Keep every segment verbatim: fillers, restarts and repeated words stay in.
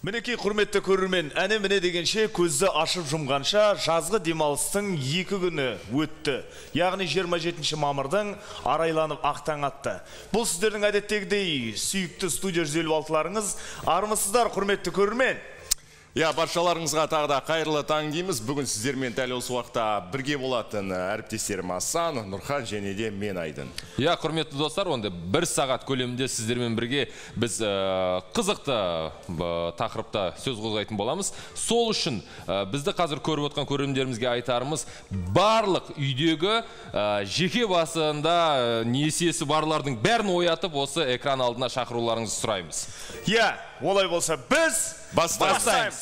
Мінекей құрметті көрермен, әне міне дегенше көзді ашып жұмғанша жазғы демалыстың екі күні өтті. Яғни жиырма жетінші мамырдың арайланып ақтаң атты. Бұл сіздердің әдеттегідей сүйікті студия жүз елу алтыларыңыз. Армысыздар, құрметті көрермен. Я, баршаларыңызға тағы да қайырлы таң дейміз. Бүгін сіздермен дәл осы уақытта бірге болатын әріптестерім Асан, Нұрхан және де мен Айдын. Я, құрметті достар, онда бір сағат көлемінде сіздермен бірге біз қызықты тақырыпта сөз қозғайтын боламыз. Сол үшін бізді қазір көріп отқан көрермендерімізге айтарымыз, барлық үйдегі жеке басында несиесі барлардың бәрін оятып, осы экран алдына шақыруларыңызды сұраймыз. Я, олай болса біз бастаймыз.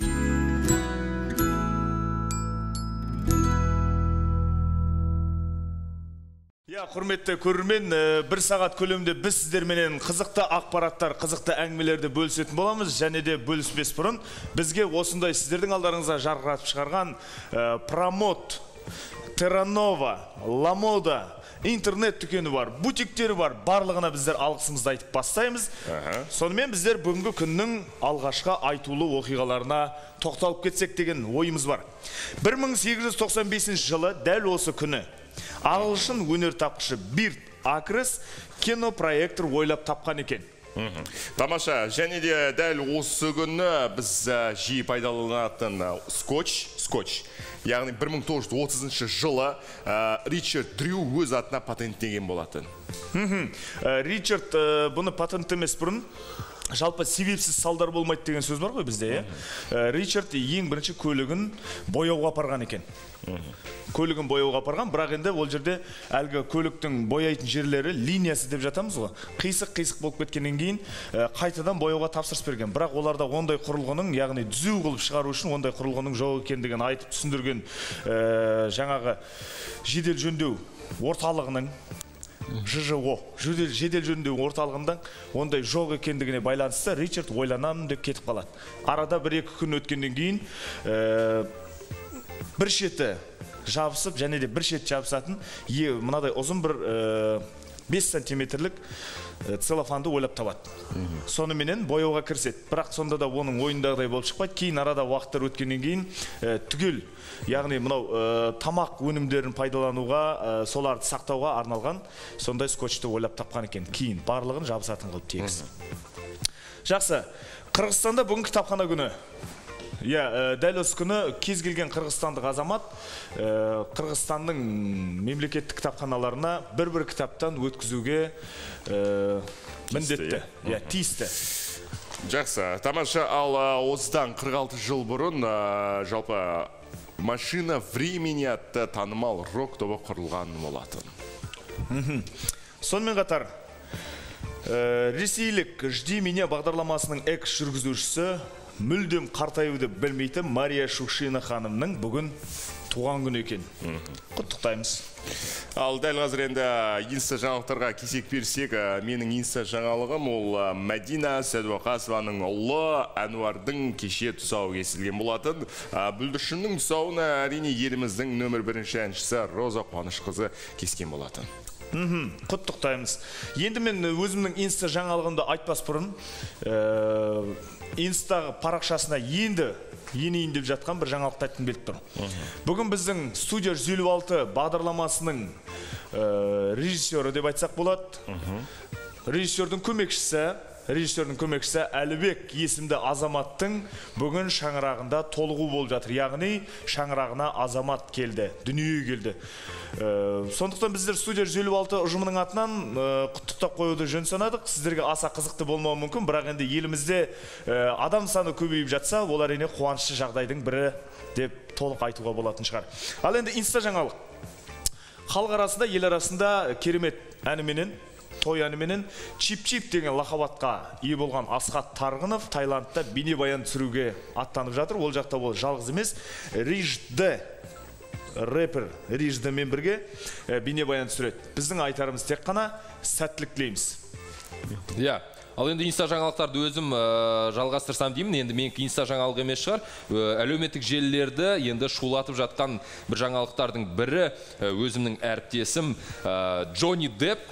Я, құрметті көрермен, бір сағат көлемінде біз сіздерменен қызықты ақпараттар, қызықты әңгімелерді бөлісетін боламыз, және де бөліспес бұрын бізге осындай сіздердің алдарыңызға жарқыратып шығарған Промот, Терранова, Ламода, интернет дүкені бар, бутиктері бар, барлығына біздер алғысымызды айтып бастаймыз. Сонымен біздер бүгінгі күннің алғашқы айтулы оқиғаларына тоқталып кетсек деген ойымыз бар. бір мың сегіз жүз тоқсан бесінші жылы дәл осы күні ағылшын өнертапқышы Бирт Акрес кинопроектор ойлап тапқан екен. Тамаша, және де дәл осы күні біз жиі пайдаланатын скотч, скотч. Яғни бір мың тоғыз жүз отызыншы жылы Ричард Дрю өз атына патенттеген болатын. Ричард бұны патенттемес бұрын жалпы себепсіз салдар болмайды деген сөз бар ғой бізде. Ричард ең бірінші көлігін бояуға апарған екен. Көлігін бояуға апарған, бірақ енді ол жерде әлгі көліктің бояйтын жерлері линиясы деп жатамыз ғой. Қисық-қисық болып кеткеннен кейін қайтадан бояуға тапсырыс берген. Бірақ оларда ондай құрылғының, яғни түзу қылып шығару үшін ондай құрылғының жоқ екендігін айтып түсіндірген жаңағы жедел жөндеу орталығының Ж Ж О, жедел жөндеу орталығында ондай жоқ екендігіне байланысты Ричард ойланамын деп кетіп қалады. Арада бір-екі күн өткеннен кейін бір шеті жабысып, және де бір шет жабысатын мынадай ұзын бір бес сантиметрлік целлофанды ойлап табады. Соныменен бояуға кіріседі. Бірақ сонда да оның ойындағыдай болып шықпайды. Кейін арада уақыттар өткеннен кейін түгел, яғни мынау тамақ өнімдерін пайдалануға, соларды сақтауға арналған сондай скотчты ойлап тапқан екен. Кейін барлығын жабысатын қылып тегіс. Жақсы, Қырғызстанда бүгін кітапхана күні. Я, дәл осы күні кез келген қырғызстандық азамат Қырғызстанның мемлекеттік кітапханаларына бір-бір кітаптан өткізуге міндетті, я, тиісті. Жақсы, тамаша, ал осыдан қырық алты жыл бұрын жалпы «Машина времени» атты танымал рок тобы құрылған болатын. Сонымен қатар ресейлік «Жди меня» бағдарламасының экс жүргізушісі мүлдем қартаюды білмейтін Мария Шукшина ханымның бүгін туған күні екен. Құттықтаймыз. Ал дәл қазір енді инста жаңалықтарға кесек берсек, менің инста жаңалығым ол Мәдина Сәдуақасованың ұлы Әнуардың кеше тұсауы кесілген болатын. Бүлдіршіннің тұсауына әрине еліміздің нөмір бірінші әншісі Роза Қуанышқызы кескен болатын. Құттықтаймыз. Енді мен өзімнің инста жаңалығымды айтпас бұрын инстаға парақшасына енді енейін деп жатқан бір жаңалықты айтқым келіп тұр. Бүгін біздің студия жүз елу алты бағдарламасының режиссері деп айтсақ болады. Режиссердің көмекшісі Режиссердің көмекшісі Әлібек есімді азаматтың бүгін шаңырағында толығу болып жатыр. Яғни шаңырағына азамат келді, дүние келді. Сондықтан біздер студия жүз елу алты ұжымының атынан құттықтап қоюды жөн санадық. Сіздерге аса қызықты болмауы мүмкін, бірақ енді елімізде адам саны көбейіп жатса, ол әрине қуанышты жағдайдың бірі деп толық айтуға болатын шығар. Ал енді инста жаңалық. Халық арасында, ел арасында керемет әніменен, той әніменен Чип-Чип деген лақабатқа ие болған Асхат Тарғынов Таиландта бейнебаян түсіруге аттанып жатыр. Ол жақта ол жалғыз емес, Рижді, рэпер Риждімен бірге бейнебаян түсіреді. Біздің айтарымыз тек қана сәттілік тілейміз. Я, ал енді инста жаңалықтарды өзім жалғастырсам деймін. Енді менің инста жаңалық емес шығар. Әлеуметтік желілерді енді шулатып жатқан бір жаңалықтардың бірі өзімнің әріптесім Джонни Депп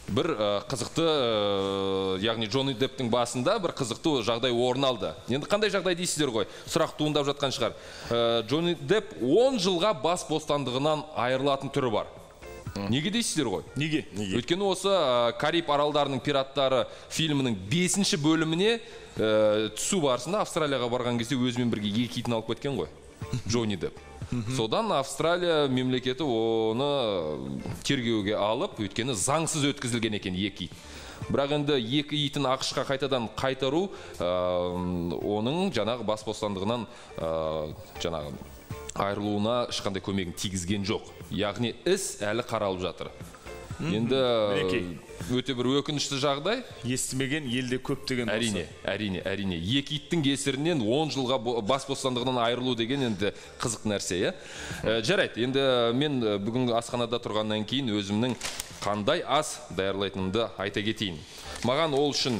бір қызықты, яғни Джонни Депптің басында бір қызықты жағдай орын алды. Енді қандай жағдай дейсіздер ғой? Сұрақ туындап жатқан шығар. Джонни Депп он жылға бас бостандығынан айырылатын түрі бар. Неге дейсіздер ғой? Неге? Өйткені осы Кариб аралдарының пираттары фильмінің бесінші бөліміне түсу барысында Австралияға барған кезде өзімен бірге екі итін алып кеткен ғой. Джонни Депп. Содан Австралия мемлекеті оны тергеуге алып, өйткені заңсыз өткізілген екен екі ит. Бірақ енді екі итін ақшқа қайтадан қайтару оның жаңағы бас бостандығынан жаңағы айырылуына ешқандай көмегін тигізген жоқ. Яғни іс әлі қаралып жатыр. Енді өте бір өкінішті жағдай. Естімеген елде көп деген болса. Әрине, әрине, әрине. Екі иттің кесірінен он жылға бас бостандығынан айырылу деген енді қызық нәрсе, е. Жарайды, енді мен бүгінгі асханада тұрғаннан кейін өзімнің қандай ас даярлайтынымды айта кетейін. Маған ол үшін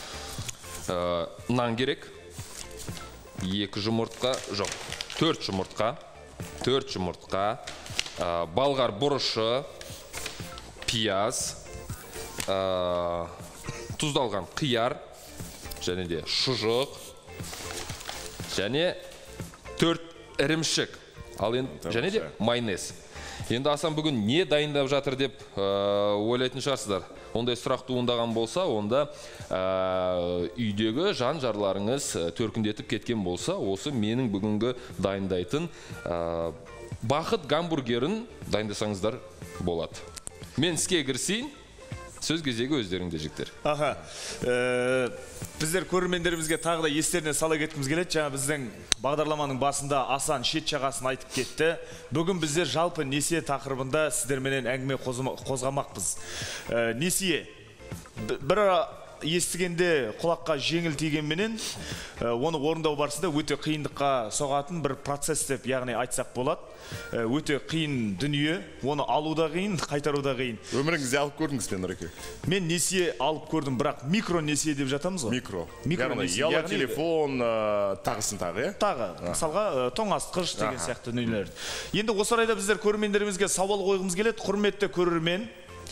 нан керек. Екі жұмыртқа, жоқ, төрт жұмыртқа, төрт жұмыртқа, балғар бұрышы, пияз, тұздалған қияр, және де шұжық, және төрт ірімшік, және де майонез. Енді Асан бүгін не дайындап жатыр деп ойлайтын шығарсыздар. Ондай сұрақ туындаған болса, онда үйдегі жан-жарларыңыз төркіндетіп кеткен болса, осы менің бүгінгі дайындайтын бақыт гамбургерін дайындасаңыздар болады. Мен іске кірісейін, сөз кезегі өздеріңде жіктер. Аха, біздер көрермендерімізге тағы да естеріне сала кеткіміз келеді. Жаңа біздің бағдарламаның басында Асан шет жағасын айтып кетті. Бүгін біздер жалпы несие тақырыбында сіздерменен әңгіме қозғамақпыз. Несие, бір естігенде құлаққа жеңіл тигенменен оны орындау барысында өте қиындыққа соғатын бір процесс деп яғни айтсақ болады. Өте қиын дүние, оны алу да қиын, қайтару да қиын. Өміріңізде алып көрдіңіз бе, Нұреке? Мен несие алып көрдім, бірақ микро несие деп жатамыз ғой. Микро. Яғни ұялы телефон тағысын тағы, е? Тағы, мысалға тоңазытқыш деген сияқты дүниелер. Енді осы орайда біздер көрермендерімізге сауал қойғымыз келеді. Құрметті көрермен,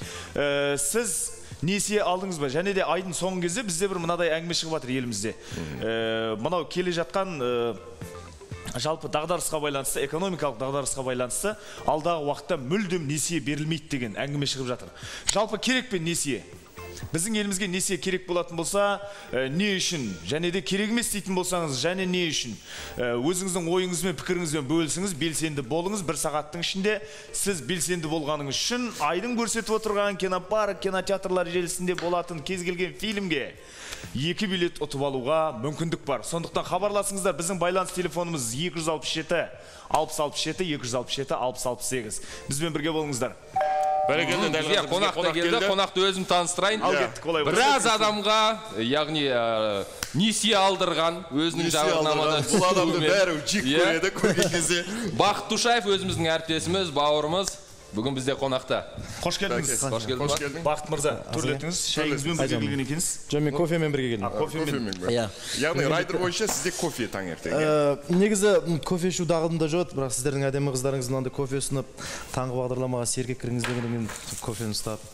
сіз несие алдыңыз ба? Және де айдың соңғы кезде бізде бір мынадай әңгіме шығып жатыр елімізде. Мынау келе жатқан жалпы дағдарысқа байланысты, экономикалық дағдарысқа байланысты алдағы уақытта мүлдем несие берілмейді деген әңгіме шығып жатыр. Жалпы керек пе несие? Біздің елімізге несие керек болатын болса, не үшін? Және де керек емес дейтін болсаңыз, және не үшін? Өзіңіздің ойыңызбен, пікіріңізбен бөлісіңіз, белсенді болыңыз. Бір сағаттың ішінде сіз белсенді болғаныңыз үшін айдың көрсетіп отырған кинопарк, кинотеатрлар желісінде болатын кез келген фильмге екі билет ұтып алуға мүмкіндік бар. Сондықтан хабарласыңыздар. Біздің байланыс телефонымыз екі жүз алпыс жеті алпыс алпыс жеті екі жүз алпыс жеті алпыс алпыс сегіз. Бізбен бірге болыңыздар. Бізге қонақта келді, қонақты өзім таныстырайын. Біраз адамға, яғни несие алдырған, өзінің жауабнамада бұл адамды бәрі жек көреді көрген кезде. Бақыт Тушаев өзіміздің әріптесіміз, бауырымыз. Бүгін бізде қонақта. Қош келдіңіз. Қош келдіңіз. Бақыт мырза, төрлетіңіз. Шайыңызбен бірге келген екенсіз. Жоқ, мен кофемен бірге келдім. Кофемен. Яғни райдер бойынша сізде кофе таңертең. Негізі кофе ішу дағдымда жоқ, бірақ сіздердің әдемі қыздарыңыз мынандай кофе ұсынып, таңғы бағдарламаға сергек кіріңіз дегеннен кофені ұстап.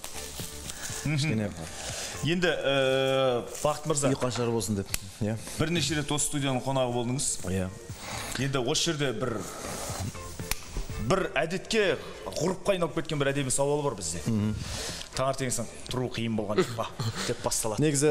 Енді Бақыт мырза, үй қашар болсын деп. Бірнеше рет осы студияның қонағы болдыңыз. Енді осы жерде бір бір әдетке ғұрыпқа айналып кеткен бір әдемі сауал бар бізде. Таңертеңнен тұру қиын болған ба деп басталады. Негізі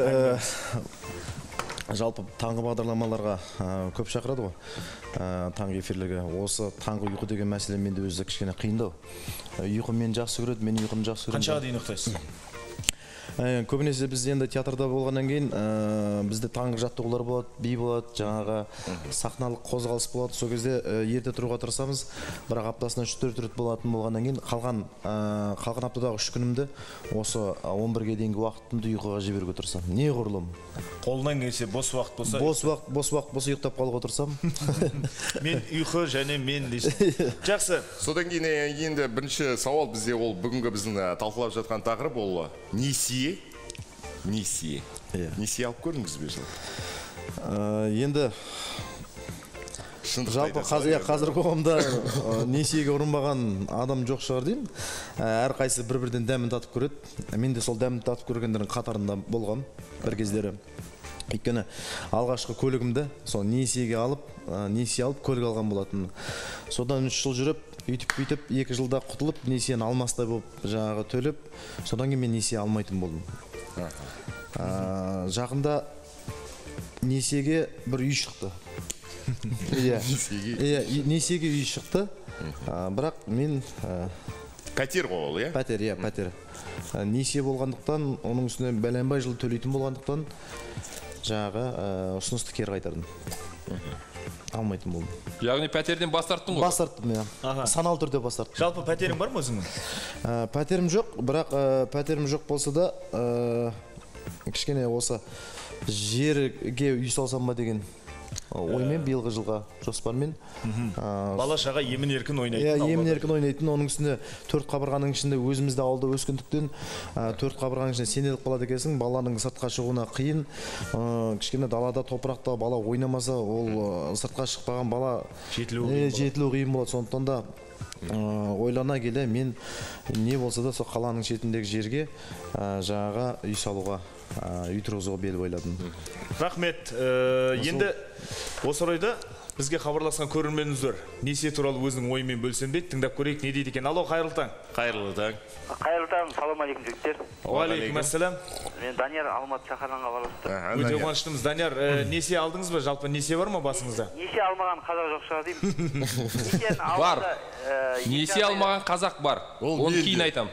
жалпы таңғы бағдарламаларға көп шақырады ғой. Таңғы эфирлерге. Осы таңғы ұйқы деген мәселе менде өзі кішкене қиындау. Ұйқы мен жақсы көреді, мен ұйқыны жақсы көремін. Қаншаға дейін ұйықтайсыз? Көбінесе біз енді театрда болғаннан кейін бізде таңғы жаттығулар болады, би болады, жаңағы сахналық қозғалыс болады. Сол кезде ерте тұруға тырысамыз, бірақ аптасына үш төрт рет болатын болғаннан кейін қалған қалған аптадағы үш күнімді осы он бірге дейінгі уақытымды ұйқыға жіберуге тырысамын. Не ғұрлым? Қолынан келсе бос уақыт болса, бос уақыт, бос уақыт болса ұйықтап қалуға тырысамын. Мен ұйқы және мен дейсің. Жақсы. Содан кейін енді бірінші сауал бізде ол бүгінгі біздің талқылап жатқан тақырып ол несие. Несие. Несие алып көрдіңіз бе жылы? Енді Жалпы қазір қазір қоғамда несиеге ұрынбаған адам жоқ шығар деймін. Әр қайсы бір-бірден дәмін татып көреді. Мен де сол дәмін татып көргендердің қатарында болғам бір кездері. Өйткені алғашқы көлігімді сол несиеге алып, несие алып көлік алған болатын. Содан үш жыл жүріп, үйтіп-бүйтіп екі жылда құтылып, несиені алмастай болып жаңағы төлеп, содан кейін мен несие алмайтын болдым. Жақында несиеге бір үй шықты. Иә, несиеге үй шықты. Бірақ мен пәтер ғой ол, иә? Пәтер, иә, пәтер. Несие болғандықтан, оның үстіне бәленбай жыл төлейтін болғандықтан, жаңағы ұсынысты кері қайтардым. Алмайтын болдым. Яғни пәтерден бас тарттың ғой? Бас тарттым, иә. Саналы түрде бас тарттым. Жалпы пәтерің бар ма өзіңнің? Пәтерім жоқ, бірақ пәтерім жоқ болса да, кішкене осы жерге үй салсам ба деген оймен биылғы жылға жоспармен. Бала шаға емін еркін ойнайтын. Иә, емін еркін ойнайтын. Оның үстінде төрт қабырғаның ішінде өзімізде ауылда өскендіктен төрт қабырғаның ішінде сенеліп қалады екенсің. Баланың сыртқа шығуына қиын. Кішкене далада топырақта бала ойнамаса, ол сыртқа шықпаған бала жетілу қиын болады. Сондықтан да ойлана келе мен не болса да сол қаланың шетіндегі жерге жаңаға үй салуға, үй тұрғызуға бел ойладым. Рахмет. Енді осы орайда бізге хабарласқан көрерменіміздер несие туралы өзінің ойымен бөлсем бе, тыңдап көрейік не дейді екен. Алло, қайырлы таң. Қайырлы таң. Қайырлы таң, салам алейкум жігіттер. Уағалейкум ассалам. Мен Данияр Алматы шаһарынан хабарласты. Өте қуаныштымыз. Данияр, несие алдыңыз ба? Жалпы несие бар ма басыңызда? Несие алмаған қазақ жоқ шығар деймін. Бар. Несие алмаған қазақ бар. Оны кейін айтам.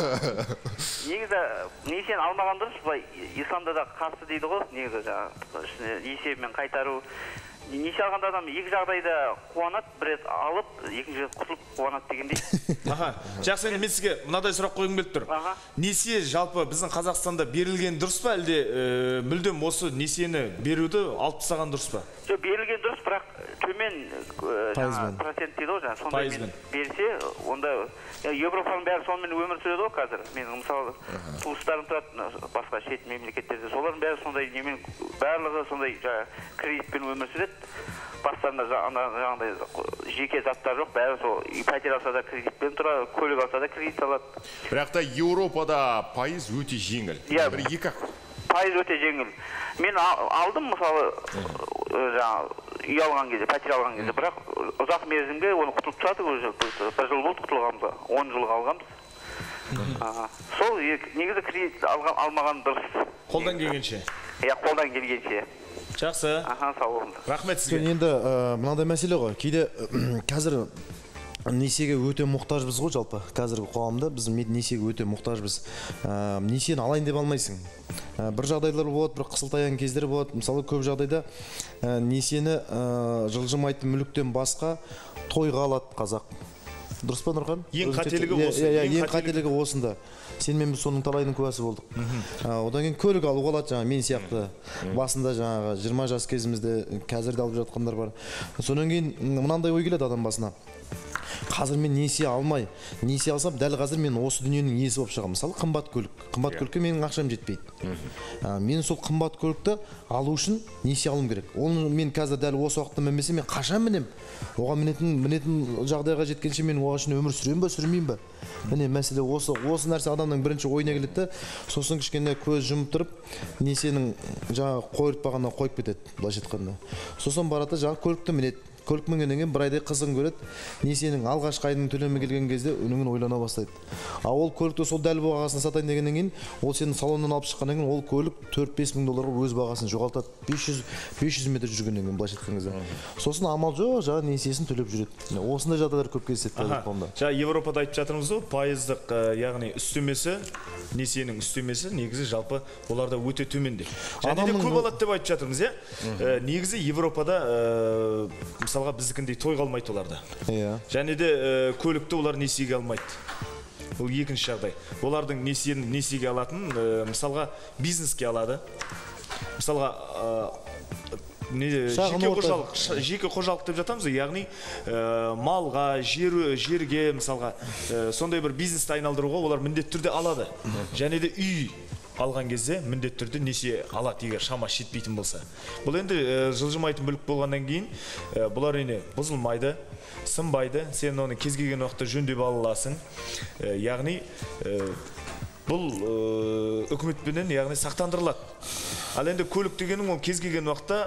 Негізі несиені алмаған дұрыс, былай исламда да қарсы дейді ғой, негізі жаңағы есебімен қайтару. Несие алған адам екі жағдайда қуанады, бір рет алып, екінші рет құтылып қуанады дегендей. Аха, жақсы, енді мен сізге мынадай сұрақ қойғым келіп тұр. Несие жалпы біздің Қазақстанда берілген дұрыс па, әлде мүлдем осы несиені беруді алып тастаған дұрыс па? Жоқ, берілген дұрыс, бірақ төмен процент дейді ғой, сондай берсе, онда Европаның бәрі сонымен өмір сүреді ғой қазір. Менің мысалы туыстарым тұрады басқа шет мемлекеттерде, солардың бәрі сондай немен, барлығы сондай кредитпен өмір сүреді. Бастарында жаңағыдай жеке заттар жоқ, бәрі сол пәтер алса да кредитпен тұрады, көлік алса да кредит алады. Бірақ та Еуропада пайыз өте жеңіл. Бір екі ақ. Пайыз өте жеңіл. Мен алдым мысалы үй алған кезде, пәтер алған кезде, бірақ ұзақ мерзімге оны құтылып тұрады, бір жыл болды құтылғанымызға, он жылға алғанбыз. Сол негізі кредит алмаған дұрыс. Қолдан келгенше? Иә, қолдан келгенше. Жақсы. Аха, сау болыңыз. Рахмет сізге. Енді мынандай мәселе ғой. Кейде қазір несиеге өте мұқтажбыз ғой жалпы. Қазіргі қоғамда біз несиеге өте мұқтажбыз. Несиені алайын деп алмайсың. Бір жағдайлар болады, бір қысылтаяң кездер болады. Мысалы көп жағдайда несиені жылжымайтын мүліктен басқа тойға алады қазақ. Дұрыс па, Нұрхан? Ең қателігі осы. Ең қателігі осында. Сен мен біз соның талайының куәсі болдық. Одан кейін көлік алуға алады, жаңа мен сияқты басында жаңағы жиырма жас кезімізде қазір де алып жатқандар бар. Содан кейін мынандай ой келеді адам басына. Қазір мен несие алмай, несие алсам, дәл қазір мен осы дүниенің иесі болып шығамын. Мысалы, қымбат көлік. Қымбат көлікке менің ақшам жетпейді. Мен сол қымбат көлікті алу үшін несие алуым керек. Оны мен қазір дәл осы уақытта мінбесем, мен қашан мінем? Оған мінетін, мінетін жағдайға жеткенше мен оған үшін өмір сүрем ба, сүрмеймін ба? Міне мәселе осы, осы нәрсе адамның бірінші ойына келеді, сосын кішкене көз жұмып тұрып, несиенің жаңағы қойыртпағаннан қойып кетеді, былайша айтқанда. Сосын барады, жаңағы көлікті мінеді. Көлік мінгеннен кейін бір айдай қызығын көреді, несиенің алғашқы айының төлемі келген кезде үніңін ойлана бастайды. А ол көлікті сол дәл бағасына сатайын дегеннен кейін, ол сенің салоннан алып шыққаннан кейін ол көлік төрт-бес мың долларға өз бағасын жоғалтады. бес жүз метр жүргеннен кейін былайша айтқан кезде. Сосын амал жоқ, жаңа несиесін төлеп жүреді. Осындай жағдайлар көп кездеседі қоғамда. Жаңа Европада айтып жатырмыз ғой, пайыздық, яғни үстемесі, несиенің үстемесі негізі жалпы оларда өте төменде. Және де көп алады деп айтып жатырмыз, иә? Негізі Европада мысалға біздікіндей той қалмайды оларда. Және де көлікті олар несиеге алмайды. Ол екінші жағдай. Олардың несиеге алатын, мысалға бизнеске алады. Мысалға жеке қожалық деп жатамыз, яғни малға, жерге, мысалға сондай бір бизнесті айналдыруға олар міндетті түрде алады. Және де үй алған кезде міндетті түрде несие алады, егер шамасы жетпейтін болса. Бұл енді жылжымайтын мүлік болғаннан кейін бұлар әрине бұзылмайды, сынбайды, сен оны кез келген уақытта жөндеп ала аласың. Яғни бұл үкіметпенен яғни сақтандырылады. Ал енді көлік дегенің ол кез келген уақытта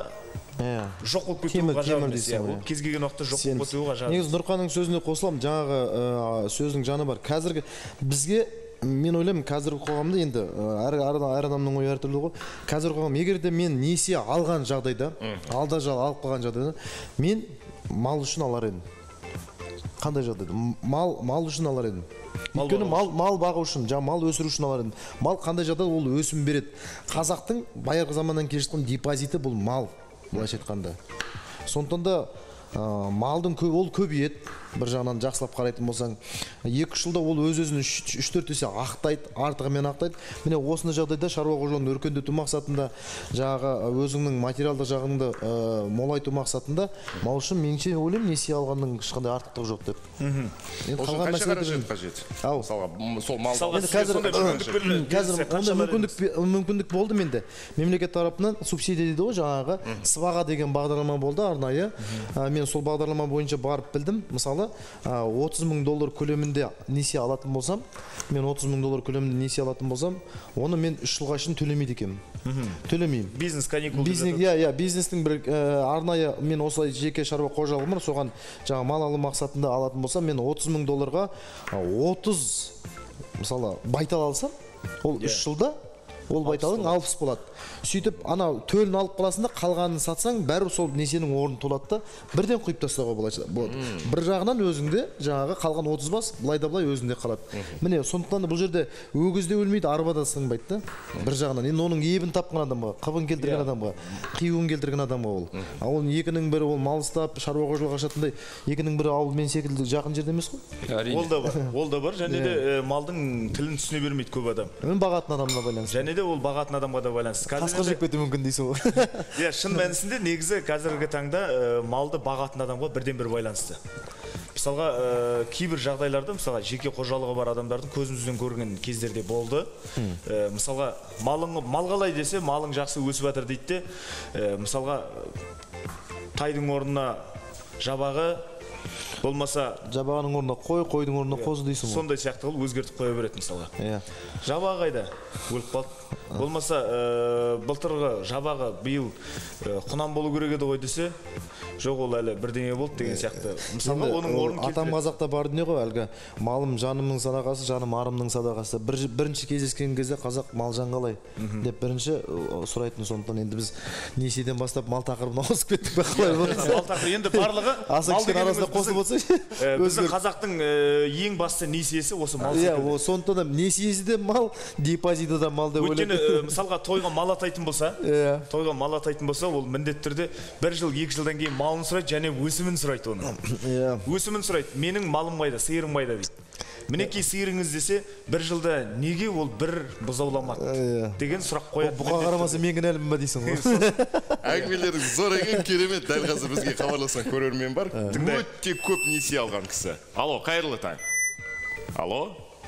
жоқ болып кетуі ғажап емес. Ол кез келген уақытта жоқ болып кетуі ғажап. Негізі Нұрқанның сөзіне қосыламын, жаңағы сөздің жаны бар. Қазіргі бізге, мен ойлаймын, қазіргі қоғамда енді әр адамның ойы әртүрлі ғой. Қазіргі қоғам, егер де мен несие алған жағдайда, алда жал алып қалған жағдайда, мен мал үшін алар едім. Қандай жағдайда? Мал мал үшін алар едім. Өйткені мал мал бағу үшін, жаңа мал өсіру үшін алар едім. Мал қандай жағдайда ол өсім береді. Қазақтың байырғы заманнан келе жатқан депозиті бұл мал. Былайша айтқанда. Сондықтан да малдың көп, ол көбейеді. Бір жағынан жақсылап қарайтын болсаң, екі жылда ол өз-өзін үш төрт есе ақтайды, артығымен ақтайды. Міне осыны жағдайда шаруа қожалығын өркендету мақсатында, жаңағы өзіңнің материалдық жағыңды молайту мақсатында, мал үшін меніңше ойлаймын, несие алғанның ешқандай артықтығы жоқ деп. Енді қалған мәселелер қажет. Мысалға, сол малды қазір ондай мүмкіндік болды менде. Мемлекет тарапынан субсидия дейді ғой, жаңағы сыбаға деген бағдарлама болды арнайы. Мен сол бағдарлама бойынша барып білдім. Мысалы отыз мың доллар көлемінде несие алатын болсам, мен отыз мың доллар көлемінде несие алатын болсам, оны мен үш жылға шын төлемейді екенмін. Төлемеймін. Бизнес каникул. Бизнес, иә, иә, бизнестің бір арнайы мен осылай жеке шаруа қожалығым бар, соған жаңа мал алу мақсатында алатын болсам, мен отыз мың долларға отыз мысалы байтал алсам, ол үш жылда ол байталың алпыс болады. Сөйтіп, ана төлін алып қаласында қалғанын сатсаң, бәрі сол несенің орны толады да, бірден құйып тастауға болады. Бір жағынан өзіңде жаңағы қалған отыз бас, былай да былай өзіңде қалады. Міне, сондықтан бұл жерде өгізде өлмейді, арбада сынбайды да. Бір жағынан, енді оның ебін тапқан адамға, қыбын келтірген адамға, қиюын келтірген адамға ол. Ал оның екінің бірі ол мал ұстап, шаруа қожалығы ашатындай, екінің бірі ауыл мен секілді жақын жерде емес қой. Ол да бар, ол да бар, және де малдың тілін түсіне бермейді көп адам. Мен бағатын адамға байланысты. Және де ол бағатын адамға да байланысты. Қасқа жеп кетуі мүмкін дейсің ғой. Иә, шын мәнісінде негізі қазіргі таңда малды бағатын адамға бірден бір байланысты. Мысалға, кейбір жағдайларда, мысалға, жеке қожалығы бар адамдардың көзімізден көрген кездерде болды. Мысалға, мал қалай десе, малың жақсы өсіп жатыр дейді де, мысалға, тайдың орнына жабағы, болмаса жабағының орнына қой, қойдың орнына қозы дейсің ғой. Сондай сияқты қылып өзгертіп қоя береді мысалға. Жабағы қайда? Өліп қалды. Болмаса былтырғы жабағы биыл құнан болу керек еді ғой десе, жоқ ол әлі бірдеңе болды деген сияқты. Мысалға оның орнын келтіреді. Атам қазақта бар дүние ғой, әлгі малым жанымның садақасы, жаным арымның садақасы. Бірінші кездескен кезде қазақ мал жан қалай деп бірінші сұрайтын. Сондықтан енді біз несиеден бастап мал тақырыбына ауысып кеттік пе қалай болды? Мал тақырыбы енді барлығы аса кішкене арасында қосылып отырса, біздің қазақтың ең басты несиесі осы мал секілді. Иә, сондықтан да несиесі де мал, депозиті де мал деп ойлаймын. Мысалға тойға мал атайтын болса, тойға мал атайтын болса, ол міндетті түрде бір жыл, екі жылдан кейін малын сұрайды, және өсімін сұрайды оны. Өсімін сұрайды. Менің малым қайда, сиырым қайда дейді. Мінекей сиырыңыз десе, бір жылда неге ол бір бұзауламады деген сұрақ қояды. Бұқа қарамаса мен кінәлімін ба дейсің ғой. Әңгімелерің зор екен, керемет. Дәл қазір бізге хабарласқан көрермен бар. Өте көп несие алған кісі. Алло, қайырлы таң. Алло.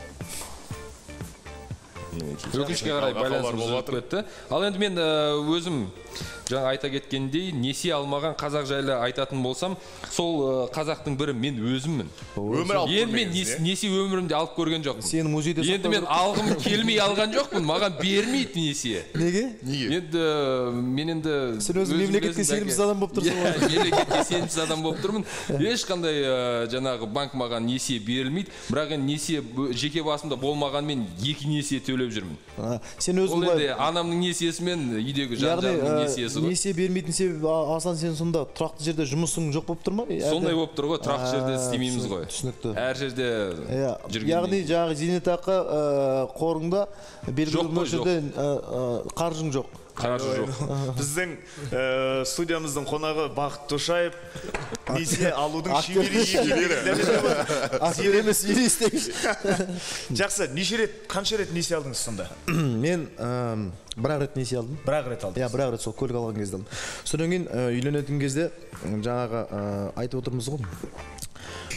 Өкінішке қарай байланысымыз үзіліп кетті. Ал енді мен өзім жаңа айта кеткендей, несие алмаған қазақ жайлы айтатын болсам, сол қазақтың бірі мен өзіммін. Енді мен несие өмірімде алып көрген жоқпын. Сені музейде сақтап. Енді мен алғым келмей алған жоқпын, маған бермейді несие. Неге? Неге? Енді мен енді сен өзің мемлекетке сенімсіз адам болып тұрсың ғой. Мемлекетке сенімсіз адам болып тұрмын. Ешқандай жаңағы банк маған несие берілмейді, бірақ енді несие жеке басымда болмағанмен екі несие төлеп жүрмін. Сен өзің ол енді анамның несиесі мен үйдегі жан-жағымның несиесі ғой. Несие бермейтін себебі Асан, сен сонда тұрақты жерде жұмысың жоқ болып тұр ма? Сондай болып тұр ғой, тұрақты жерде істемейміз ғой. Түсінікті. Әр жерде жүргенде. Яғни жаңағы зейнетақы қорыңда белгілі мөлшерде қаржың жоқ. Қаржы жоқ. Біздің студиямыздың қонағы Бақыт Тошаев несие алудың шебері. Актер емес, юрист. Жақсы, неше рет, қанша рет несие алдыңыз сонда? Мен бір-ақ рет несие алдым. Бір-ақ рет алдым. Иә, бір-ақ рет сол көлік алған кезде алдым. Содан кейін үйленетін кезде жаңағы айтып отырмыз ғой.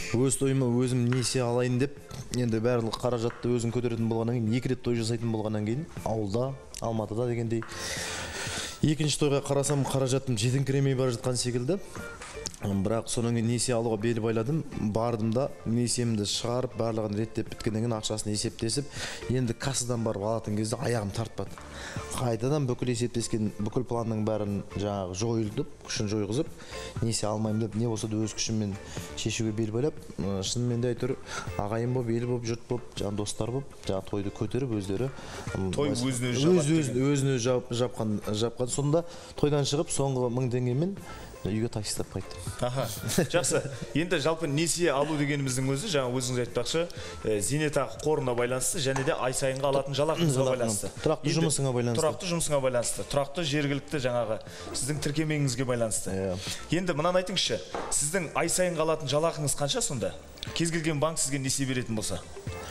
өз тойыма өзім несие алайын деп, енді барлық қаражатты өзім көтеретін болғаннан кейін, екі рет той жасайтын болғаннан кейін, ауылда, Алматыда дегендей, екінші тойға қарасам қаражатым жетіңкіремей бара жатқан секілді. Бірақ содан кейін несие алуға бел байладым, бардым да несиемді шығарып, барлығын реттеп біткеннен кейін ақшасын есептесіп, енді кассадан барып алатын кезде аяғым тартпады. Қайтадан бүкіл есептескен, бүкіл планның бәрін жаңағы жойылдып, күшін жойғызып, несие алмаймын деп, не болса да өз күшіммен шешуге бел байлап, шынымен де әйтеуір ағайын болып, ел болып, жұрт болып, жаңағы достар болып, жаңағы тойды көтеріп өздері той өзіне өзіне жапқан жапқан сонда тойдан шығып соңғы мың теңгемен үйге таксистап қайттым. Аха. Жақсы. Енді жалпы несие алу дегеніміздің өзі жаңа өзіңіз айтпақшы, зейнетақы қорына байланысты және де ай сайынғы алатын жалақыңызға байланысты. Тұрақты жұмысыңа байланысты. Тұрақты жұмысыңа байланысты. Тұрақты жергілікті жаңағы сіздің тіркемеңізге байланысты. Енді мынаны айтыңызшы, сіздің ай сайынғы алатын жалақыңыз қанша сонда? Кез келген банк сізге несие беретін болса?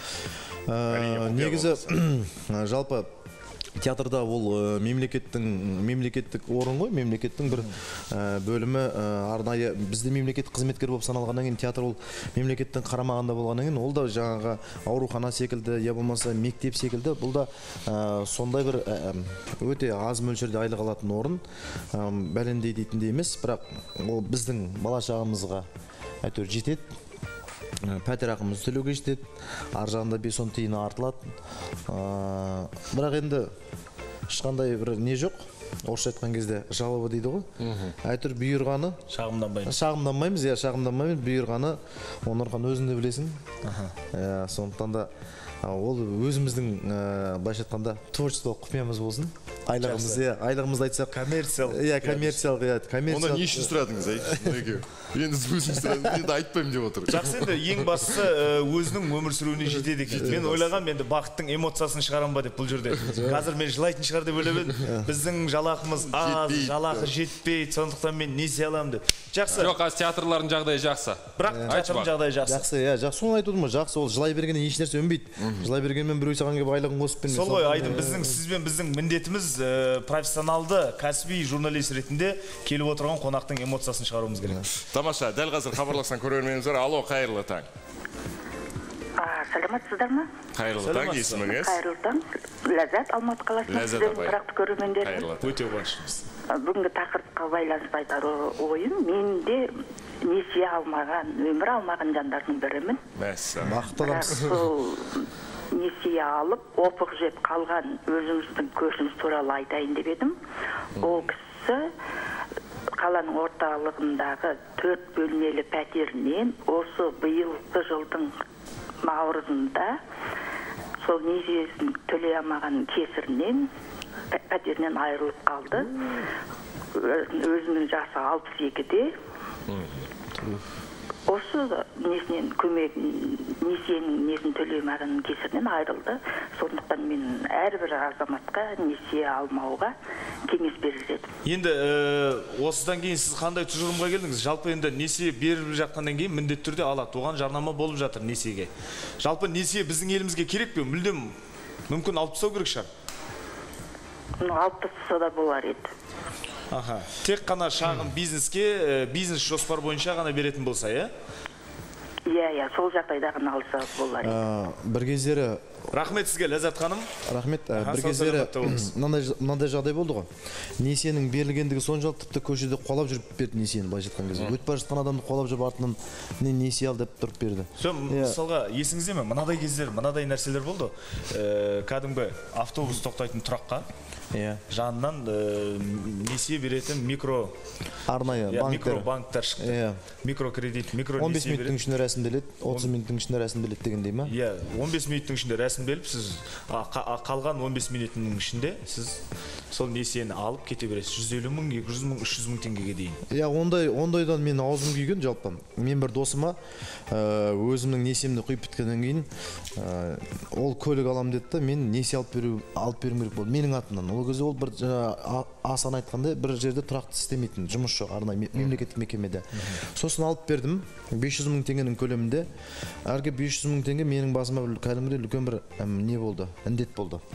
Негізі жалпы театрда ол мемлекеттің мемлекеттік орын ғой, мемлекеттің бір бөлімі арнайы бізде мемлекеттік қызметкер болып саналғаннан кейін театр ол мемлекеттің қарамағында болғаннан кейін ол да жаңағы аурухана секілді, я болмаса мектеп секілді, бұл да сондай бір өте аз мөлшерде айлық алатын орын, бәлендей дейтіндей емес, бірақ ол біздің бала шағамызға әйтеуір жетеді. Пәтер ақымыз төлеуге жетеді, ар жағында бес он тиыны артылады. Бірақ енді ешқандай бір не жоқ. Орысша айтқан кезде жалобы дейді ғой. Әйтеуір бұйырғаны шағымданбаймыз. Шағымданбаймыз, иә, шағымданбаймыз, бұйырғаны Онархан өзің де білесің. Сондықтан да ол өзіміздің былайша айтқанда творчестволық құпиямыз болсын. Айлығымыз, иә, айлығымызды айтсақ, коммерциялық. Иә, коммерциялық, иә, коммерциялық. Оны не үшін сұрадыңыз, айтшы? Енді өзім сұрадым, енді айтпаймын деп отыр. Жақсы, енді ең бастысы өзінің өмір сүруіне жетеді екен. Мен ойлағам, енді бақыттың эмоциясын шығарам ба деп бұл жерде. Қазір мен жылайтын шығар деп ойлап едім. Біздің жалақымыз аз, жалақы жетпейді, сондықтан мен несие аламын деп. Жақсы. Жоқ, қазір театрлардың жағдайы жақсы. Бірақ театрдың жағдайы жақсы. Жақсы, иә, жақсы. Соны айтып отырмын, жақсы. Ол жылай бергеннен еш нәрсе өнбейді. Жылай бергенмен біреу саған келіп айлығын қосып бермейді. Сол ғой, Айдын, біздің сізбен біздің міндетіміз профессионалды, кәсіби журналист ретінде келіп отырған қонақтың эмоциясын шығаруымыз керек. Тамаша, дәл қазір хабарласқан көрерменіміз бар. Алло, қайырлы таң. Саламатсыздар ма? Қайырлы таң, есіміңіз? Қайырлы таң. Ләззат, Алматы қаласының сіздердің тұрақты көрермендерім. Өте қуаныштымыз. Бүгінгі тақырыпқа байланысты айтар ойым, мен де несие алмаған, өмір алмаған жандардың бірімін. Мәссаған. Бақытты адамсыз. Сол несие алып, опық жеп қалған өзіміздің көршіміз туралы айтайын деп едім. Ол кісі қаланың орталығындағы төрт бөлмелі пәтерінен осы биылғы жылдың наурызында сол несиесін төлей алмаған кесірінен пәтерінен айырылып қалды. Өзінің жасы алпыс екіде. Осы несінен көмек, несиенің несін төлемеген кесірінен айырылды. Сондықтан мен әрбір азаматқа несие алмауға кеңес берер едім. Енді осыдан кейін сіз қандай тұжырымға келдіңіз? Жалпы енді несие беріліп жатқаннан кейін міндетті түрде алады. Оған жарнама болып жатыр несиеге. Жалпы несие біздің елімізге керек пе? Мүлдем мүмкін алып тастау керек шығар. Алып тастаса да болар еді. Аха. Тек қана шағын бизнеске, бизнес жоспар бойынша ғана беретін болса, иә? Иә, иә, сол жағдайда ғана алса болар еді. Бір кездері Рахмет сізге, Ләззат ханым. Рахмет. Бір кездері мынандай жағдай болды ғой. Несиенің берілгендігі соншалық тіпті көшеде қолап жүріп берді несиені, былайша айтқан кезде. Өтіп бара жатқан адамды қолап жүріп артынан не несие ал деп тұрып берді. Мысалға, есіңізде ме? Мынадай кездер, мынадай нәрселер болды. Кәдімгі автобус тоқтайтын тұраққа жанынан несие беретін микро арнайы банктар шықты. Микрокредит, микро он бес минуттың ішінде рәсімделеді, отыз минуттың ішінде рәсімделеді дегендей ма? Иә, он бес минуттың ішінде рәсімделіп, сіз қалған он бес минуттың ішінде сіз сол несиені алып кете бересіз. жүз елу мың, екі жүз мың, үш жүз мың теңгеге дейін. Иә, ондайдан мен аузым күйген жалпы. Мен бір досыма өзімнің несиемді құйып біткеннен кейін ол көлік алам деді, мен несие алып беру алып беру керек болды менің атымнан. Ол кезде ол бір асан айтқандай бір жерде тұрақты істемейтін, жұмыс жоқ, арнайы мемлекеттік мекемеде. Сосын алып бердім, бес жүз мың теңгенің көлемінде. Әрге бес жүз мың теңге менің басыма кәдімгідей үлкен бір не болды, індет болды.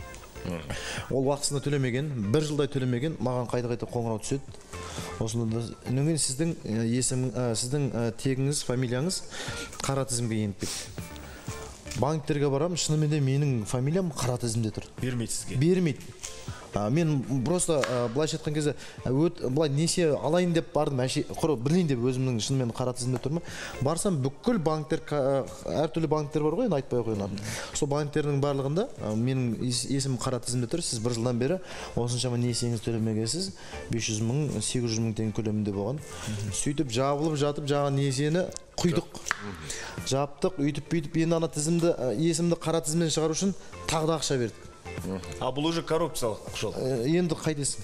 Ол уақытысында төлемеген, бір жылдай төлемеген, маған қайта-қайта қоңырау түседі. Осында да сіздің есім, сіздің тегіңіз, фамилияңыз қара тізімге еніп кетті. Банктерге барам, шынымен де менің фамилиям қара тізімде тұр. Бермейді сізге. Бермейді. Мен просто былайша айтқан кезде былай несие алайын деп бардым, құр білейін деп өзімнің шынымен қара тізімде тұрмын. Барсам бүкіл банктер, әртүрлі банктер бар ғой, айтпай қойған. Сол банктердің барлығында менің есімім қара тізімде тұр. Сіз бір жылдан бері осыншама несиеңіз төлемегенсіз, бес жүз мың, сегіз жүз мың теңге көлемінде болған. Сөйтіп жабылып жатып жаған несиені құйдық. Жаптық, үйтіп бүйтіп енді ана тізімді, есімді қара тізімден шығару үшін тағы да ақша бердік. А бұл уже коррупциялық жол. Енді қайтесің?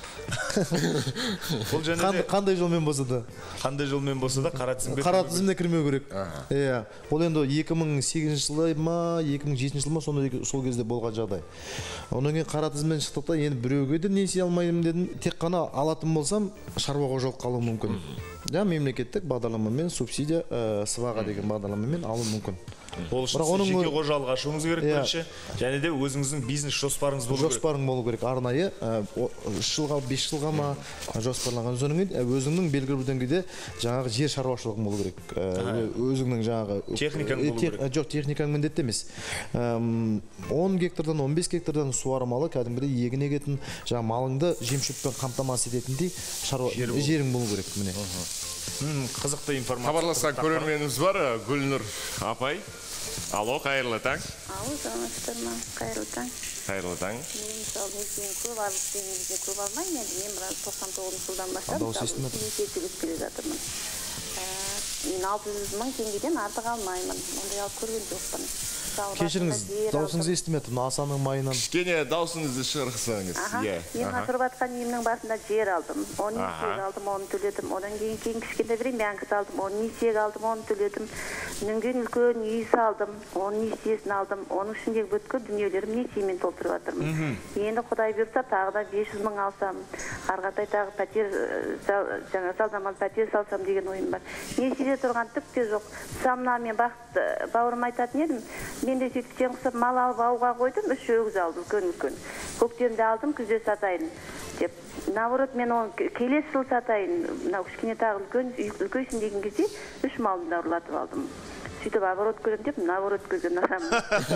Бұл және де қандай жолмен болса да? Қандай жолмен болса да қара тізімге қара тізімде кірмеу керек. Иә. Ол енді екі мың сегізінші жылы ма, екі мың жетінші жылы ма, сол кезде болған жағдай. Онан кейін қара тізімнен шықтық та, енді біреуге де несие алмаймын дедім. Тек қана алатын болсам, шаруаға жол қалуы мүмкін. Ja, мемлекеттік бағдарламамен, субсидия, сваға деген бағдарламамен алу мүмкін. Ол үшін сіз жеке қожалық ашуыңыз керек бірінші, және де өзіңіздің бизнес жоспарыңыз болу керек. Жоспарың болу керек. Арнайы үш жылға, бес жылға ма жоспарланған. Өзіңнің белгілі бір деңгейде жаңағы жер шаруашылығың болу керек. Өзіңнің жаңағы техникаң болу керек. Жоқ, техникаң міндетті емес. он гектардан он бес гектардан суармалы кәдімгідей егін егетін, жаңағы малыңды жем-шөппен қамтамасыз ететіндей жерің болу керек. Міне. Қызықты информация. Хабарласқан көрерменіміз бар, Гүлнұр апай. Алло, қайырлы таң. Алло, саламатсыздар ма? Қайырлы таң. Қайырлы таң. Мен мысалы несиені көп алып деңізде көп алмаймын, енді мен біраз тоқсан тоғызыншы жылдан бастап несие төлеп келе жатырмын. Мен алты жүз мың теңгеден артық алмаймын. Ондай алып көрген жоқпын. Кешіріңіз, даусыңызды естімедім, асаның майынан. Кішкене даусыңызды шығарсаңыз. Мен отырып жатқан үйімнің басында жер алдым. Оны несиеге алдым, оны төледім. Одан кейін кейін кішкентай бір банк салдым, оны несиеге алдым, оны төледім. Одан кейін үлкен үй салдым, оның несиесін алдым. Оның ішіндегі бүткіл дүниелерім несиемен толтырып жатырмын. Енді Құдай бұйырса тағы да бес жүз мың алсам, арғатай тағы пәтер, жаңа жалдамалы пәтер салсам деген ойым бар. Несиеде тұрған түк те жоқ. Самна мен бақыт бауырым айтатын едім. Мен де сөйтіп жаңғысып мал алып ауға қойдым, үш өгіз алды, үлкен-үлкен. Көктемде алдым, күзде сатайын деп. Наоборот, мен оны келесі жыл сатайын, мынау кішкене тағы үлкен, үлкейсін деген кезде үш малды да ұрлатып алдым. Сөйтіп оборот көрем деп, наоборот көрген адаммын.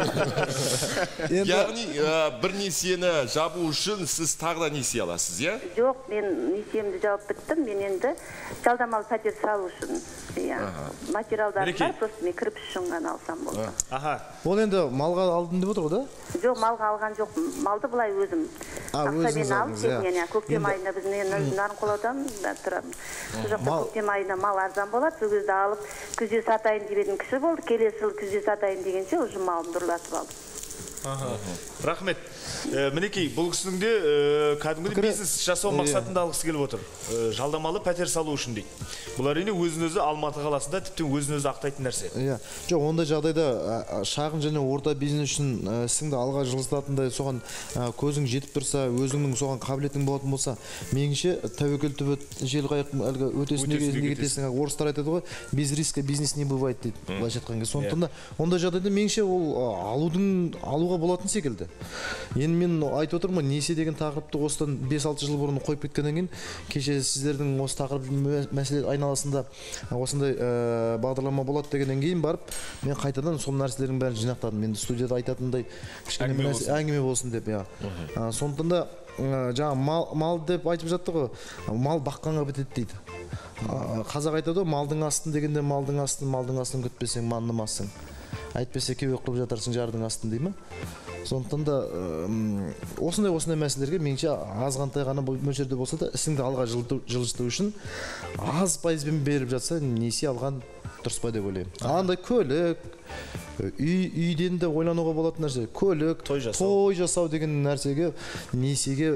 Яғни бір несиені жабу үшін сіз тағы да несие аласыз, иә? Жоқ, мен несиемді жауып біттім, мен енді жалдамалы пәтер салу үшін. Материалдар бар, просто мен кірпіш үшін ғана алсам болды. Ол енді малға алдым деп отыр ғой да? Жоқ, малға алған жоқ, малды былай өзім. Ақсабен алып, көктем айында біз Нарынқолаудан тұрамыз. Көктем айында мал арзан болады, сол кезде алып, күзде сатайын деп едім, кіші болды, келесі жыл күзде сатайын дегенше уже малымды ұрлатып алдым. Рахмет. Мінекей, бұл кісінің де кәдімгі бизнес жасау мақсатында алғысы келіп отыр. Жалдамалы пәтер салу үшін дейді. Бұл әрине өзін-өзі Алматы қаласында тіптен өзін-өзі ақтайтын нәрсе. Жоқ, ондай жағдайда шағын және орта бизнес үшін сіңді алға жылыстатындай соған көзің жетіп тұрса, өзіңнің соған қабілетің болатын болса, меніңше тәуекел түбі жел қайық әлгі өтесін неге кетесің. Орыстар айтады ғой, без риска бизнес не бывает дейді. Былайша айтқан кезде. Сондықтан да ондай жағдайда меніңше ол алудың алуға болатын секілді. Енді мен айтып отырмын, несие деген тақырыпты осыдан бес алты жыл бұрын қойып кеткеннен кейін, кеше сіздердің осы тақырып мәселе айналасында осындай бағдарлама болады дегеннен кейін барып, мен қайтадан сол нәрселердің бәрін жинақтадым. Енді студияда айтатындай кішкене әңгіме болсын деп, иә. Сондықтан да жаңа мал деп айтып жатты ғой, мал баққанға бітеді дейді. Қазақ айтады ғой, малдың астын дегенде малдың астын, малдың астын күтпесең маннымассың. Әйтпесе кеуек қылып жатарсың жардың астын дей ма? Сондықтан да осындай осындай мәселелерге меніңше азғантай ғана мөлшерде болса да ісіңді алға жылжыту үшін аз пайызбен беріп жатса несие алған дұрыс па деп ойлаймын. Андай көлік, үйден де ойлануға болатын нәрсе, көлік, той жасау деген нәрсеге несиеге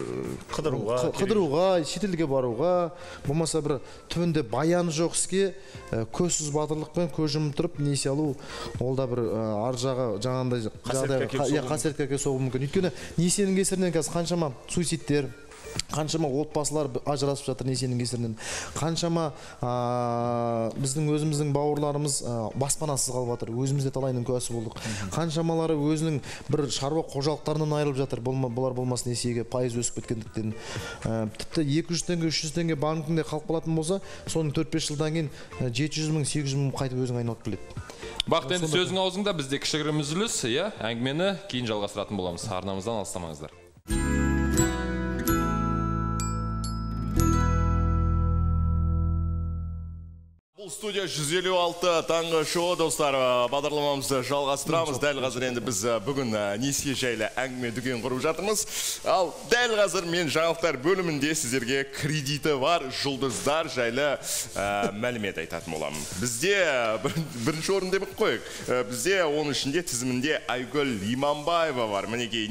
қыдыруға, шетелге баруға, болмаса бір түбінде баяны жоқ іске көзсіз батырлықпен көз жұмып тұрып несие алу, ол да бір ар жағы жаңағындай қасиетке әкелуі мүмкін. Өйткені несиенің кесірінен қазір қаншама суицидтер, қаншама отбасылар ажырасып жатыр несиенің кесірінен. Қаншама біздің өзіміздің бауырларымыз баспанасыз қалып жатыр. Өзімізде талайының куәсі болдық. Қаншамалары өзінің бір шаруа қожалықтарынан айырылып жатыр. Бұлар болмас несиеге пайыз өсіп кеткендіктен. Тіпті екі жүз теңге, үш жүз теңге банкінде қалып қалатын болса, соның төрт бес жылдан кейін жеті жүз мың, сегіз жүз мың қайтып өзің айналып келеді. Бақыт, енді сөзің аузыңда, бізде кішігірім үзіліс, иә, әңгімені кейін жалғастыратын боламыз. Арнамыздан алыстамаңыздар. Студия жүз елу алты таңғы шоу, достар, бағдарламамызды жалғастырамыз. Дәл қазір енді біз бүгін несие жайлы әңгіме дүкен құрып жатырмыз. Ал дәл қазір мен жаңалықтар бөлімінде сіздерге кредиті бар жұлдыздар жайлы мәлімет айтатын боламын. Бізде бірінші орын деп қойық. Бізде оның ішінде тізімінде Айгүл Иманбаева бар. Мінекей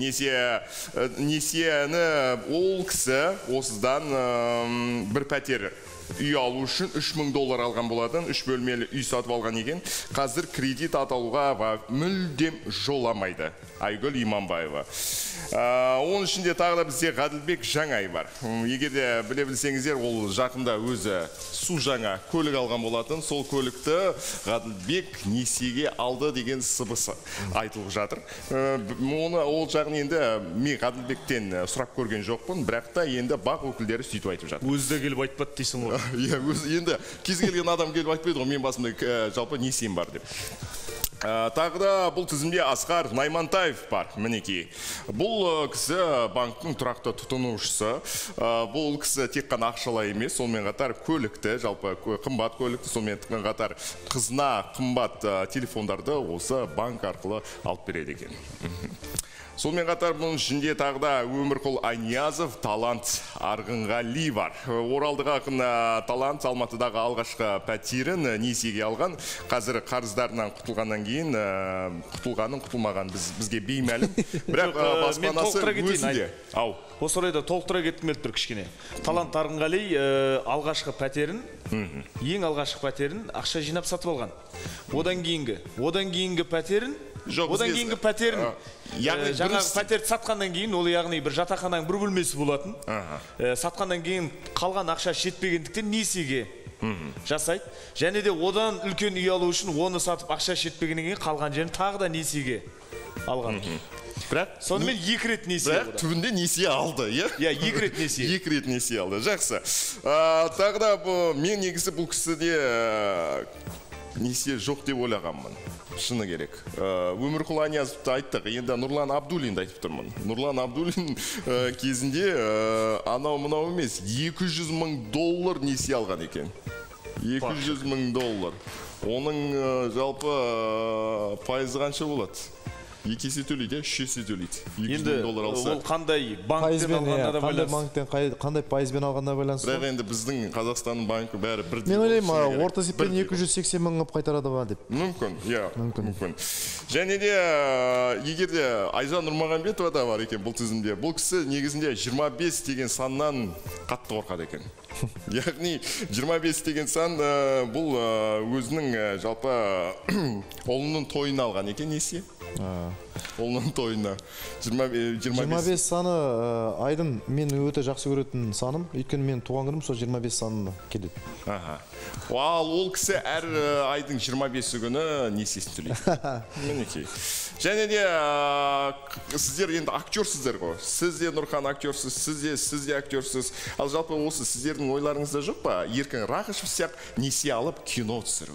несиені ол кісі осыдан бір пәтер үй алу үшін үш мың доллар алған болатын, үш бөлмелі үй сатып алған екен. Қазір кредит аталуға мүлдем жоламайды. Айгүл Иманбаева. Оның ішінде тағы да бізде Ғаділбек Жаңай бар. Егер де біле білсеңіздер, ол жақында өзі су жаңа көлік алған болатын. Сол көлікті Ғаділбек несиеге алды деген сыбысы айтылып жатыр. Оны ол жағын енді мен Ғаділбектен сұрап көрген жоқпын, бірақ та енді бақ өкілдері сөйтіп айтып жатыр. Өзі де келіп айтпады дейсің ғой. Иә, енді кез келген адам келіп айтпайды ғой, мен басымда жалпы несием бар деп. Тағы да бұл тізімде Асқар Наймантаев бар, мінекей. Бұл кісі банктың тұрақты тұтынушысы. Бұл кісі тек қана ақшалай емес, сонымен қатар көлікті, жалпы қымбат көлікті, сонымен қатар қызына қымбат телефондарды осы банк арқылы алып береді екен. Сонымен қатар бұның ішінде тағы да Өмірқұл Айниязов, Талант Арғынғали бар. Оралдық ақын Талант Алматыдағы алғашқы пәтерін несиеге алған. Қазір қарыздарынан құтылғаннан кейін құтылғанын құтылмаған бізге беймәлім. Бірақ баспанасы өзінде. Ау. Осы орайда толықтыра кеттім еді бір кішкене. Талант Арғынғали алғашқы пәтерін, ең алғашқы пәтерін ақша жинап сатып алған. Одан кейінгі, одан кейінгі пәтерін, одан кейінгі пәтерін, жаңағы пәтерді сатқаннан кейін, ол яғни бір жатақхананың бір бөлмесі болатын. Сатқаннан кейін қалған ақша жетпегендіктен несиеге жасайды. Және де одан үлкен үй алу үшін оны сатып ақша жетпегеннен кейін қалған жерін тағы да несиеге алған. Бірақ сонымен екі рет несие алды. Бірақ түбінде несие алды, иә? Иә, екі рет несие. Екі рет несие алды. Жақсы. Тағы да мен негізі бұл кісіде несие жоқ деп ойлағанмын. Шыны керек. Өмірқұл Айниязовты айттық, енді Нұрлан Абдуллинді айтып тұрмын. Нұрлан Абдуллин кезінде анау мынау емес, екі жүз мың доллар несие алған екен. екі жүз мың доллар. Оның жалпы пайызы қанша болады? Екі есе төлейді, үш есе төлейді. Енді ол қандай банктен алғанда да байланысты? Қандай пайызбен алғанда байланысты? Бірақ енді біздің Қазақстанның банкі бәрі бірдей. Мен ойлаймын, орта есеппен екі жүз сексен мың қайтарады ба деп. Мүмкін, иә, мүмкін. Және де егер де Айжан Нұрмағамбетова да бар екен бұл тізімде. Бұл кісі негізінде жиырма бес деген саннан қатты қорқады екен. Яғни жиырма бес деген сан бұл өзінің жалпы ұлының тойына алған екен несие. Оның тойына жиырма бес саны айдың мен өте жақсы көретін саным, өйткені мен туған күнім сол жиырма бес санына келеді. Ал ол кісі әр айдың жиырма бесі күні несиесін төлейді. Мінекей. Және де сіздер енді актерсіздер ғой. Сіз де Нұрхан актерсіз, сіз де актерсіз. Ал жалпы осы сіздердің ойларыңызда жоқ па? Еркін Рақышев сияқты несие алып кино түсіру.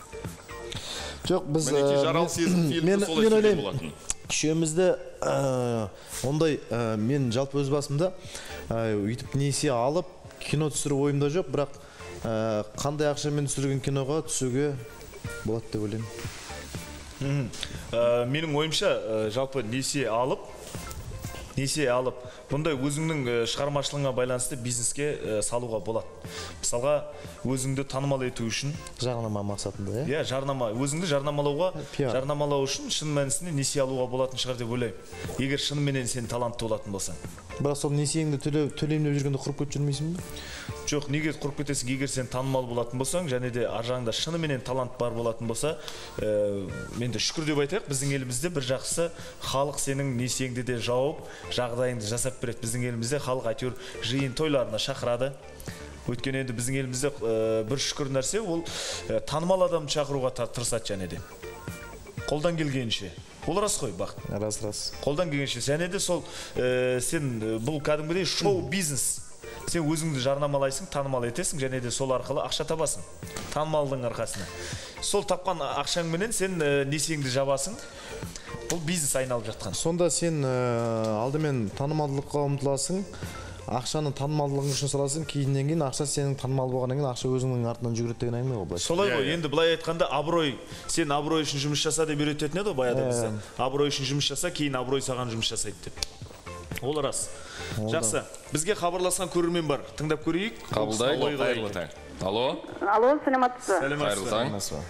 Жоқ, біз мен ойлаймын, үшеумізді ондай мен жалпы өз басымда өйтіп несие алып кино түсіру ойымда жоқ, бірақ қандай ақшамен түсірген киноға түсуге болады деп ойлаймын. Менің ойымша жалпы несие алып, несие алып, бұндай өзіңнің шығармашылығына байланысты бизнеске салуға болады. Мысалға, өзіңді танымал ету үшін жарнама мақсатында, иә? Иә, жарнама, өзіңді жарнамалауға, жарнамалау үшін шын мәнісінде несие алуға болатын шығар деп ойлаймын. Егер шынымен сен талантты болатын болсаң. Бірақ сол несиеңді төлеймін деп жүргенде құрып кетіп жүрмейсің бе? Жоқ, неге құрып кетесің? Егер сен танымал болатын болсаң, және де ар жағыңда шынымен талант бар болатын болса, мен де шүкір деп айтайық, біздің елімізде бір жақсы халық сенің несиеңді де жауып, жағдайыңды жасап береді. Біздің елімізде халық әйтеуір жиын тойларына шақырады. Өйткені енді біздің елімізде бір шүкір нәрсе, ол танымал адамды шақыруға тырысады және де. Қолдан келгенше. Ол рас қой, бақ. Рас, рас. Қолдан келгенше. Және де сол сен бұл кәдімгідей шоу-бизнес. Сен өзіңді жарнамалайсың, танымал етесің, және де сол арқылы ақша табасың. Танымалдың арқасына. Сол тапқан ақшаңменен сен несиеңді жабасың. Бұл бизнес айналып жатқан. Сонда сен алдымен танымалдылыққа ұмтыласың. Ақшаны танымалдылығың үшін саласың, кейіннен кейін ақша сенің танымал болғаннан кейін ақша өзіңнің артынан жүгіреді деген әңгіме ғой. Солай ғой. Енді былай айтқанда абырой, сен абырой үшін жұмыс жаса деп үйрететін еді ғой баяғыда бізде. Абырой үшін жұмыс жаса, кейін абырой саған жұмыс жасайды деп. Ол рас. Жақсы. Бізге хабарласқан көрермен бар. Тыңдап көрейік. Қабылдайық. Қайырлы таң. Алло. Алло, саламатсыз. Қайырлы таң.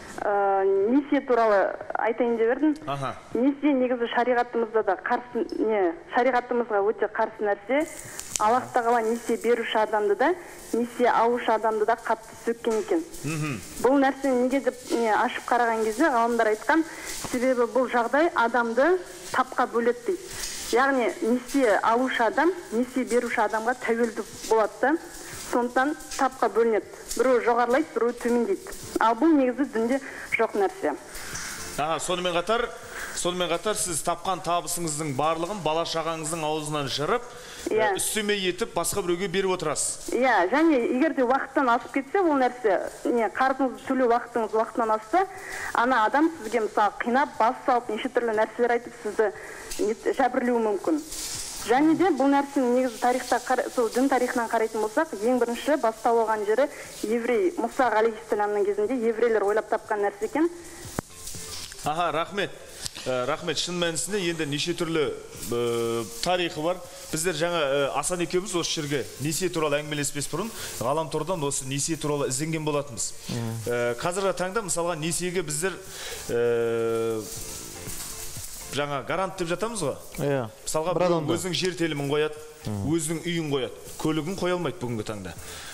Несие туралы айтайын деп едім. Аха. Несие негізі шариғатымызда да қарсы, не, шариғатымызға өте қарсы нәрсе. Аллах тағала несие беруші адамды да, несие алушы адамды да қатты сөккен екен. Бұл нәрсені неге деп ашып қараған кезде ғалымдар айтқан, себебі бұл жағдай адамды тапқа бөледі дейді. Яғни несие алушы адам, несие беруші адамға тәуелді болады да, сондықтан тапқа бөлінеді. Біреу жоғарылайды, біреу төмендейді. Ал бұл негізі дінде жоқ нәрсе. Аха, сонымен қатар, сонымен қатар сіз тапқан табысыңыздың барлығын бала шағаңыздың аузынан жырып, үстеме етіп басқа біреуге беріп отырасыз. Иә, және егер де уақыттан асып кетсе, ол нәрсе, не, қарызыңызды төлеу уақытыңыз уақытынан асса, ана адам сізге мысалы қинап, бас салып, неше түрлі нәрселер айтып сізді жәбірлеуі мүмкін. Және де бұл нәрсенің негізі тарихта, сол дін тарихынан қарайтын болсақ, ең бірінші бастау алған жері еврей Мұса алейхиссаламның кезінде еврейлер ойлап тапқан нәрсе екен. Аха, рахмет. Рахмет, шын мәнісінде енді неше түрлі тарихы бар. Біздер жаңа Асан екеуміз осы жерге несие туралы әңгімелеспес бұрын ғаламтордан осы несие туралы ізденген болатынбыз. Қазіргі таңда мысалға несиеге біздер жаңа гарант деп жатамыз ғой. Иә. Мысалға өзінің жер телімін қояды, өзінің үйін қояды, көлігін қоя алмайды бүгінгі таңда.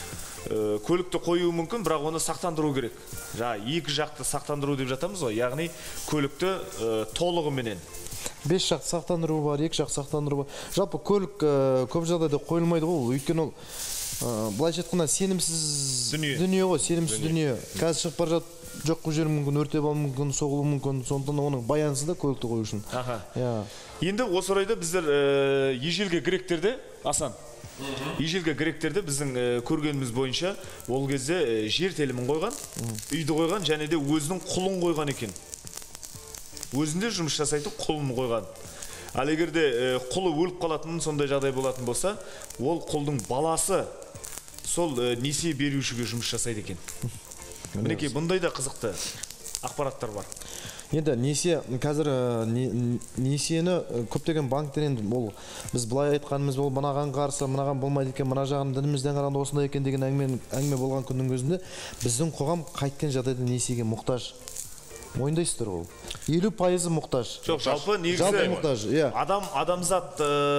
Көлікті қою мүмкін, бірақ оны сақтандыру керек. Жаңа екі жақты сақтандыру деп жатамыз ғой, яғни көлікті толығыменен. Бес жақты сақтандыру бар, екі жақты сақтандыру бар. Жалпы көлік көп жағдайда қойылмайды ғой, өйткені ол былайша айтқанда сенімсіз дүние ғой, сенімсіз дүние. Қазір шығып бара жатып жоқ қылып жіберуі мүмкін, өртеп алуы мүмкін, соғылуы мүмкін, сондықтан оның баянсыз да көлікті қою үшін. Аха. Енді осы орайда біздер ежелгі гректерде, Асан, ежелгі гректерде біздің көргеніміз бойынша ол кезде жер телімін қойған, үйді қойған, және де өзінің құлын қойған екен. Өзінде жұмыс жасайтын құлын қойған. Ал егерде құлы өліп қалатын сондай жағдай болатын болса, ол құлдың баласы сол несие берушіге жұмыс жасайды екен. Мінекей, бұндай да қызықты ақпараттар бар. Енді несие, қазір несиені көптеген банктер енді ол біз былай айтқанымыз ол мынаған қарсы, мынаған болмайды екен, мына жағын дінімізден қарағанда осындай екен деген әңгіме болған күннің өзінде біздің қоғам қайткен жағдайда несиеге мұқтаж. Мойындайсыздар ол. елу пайызы мұқтаж. Жоқ, жалпы негізі адам адамзат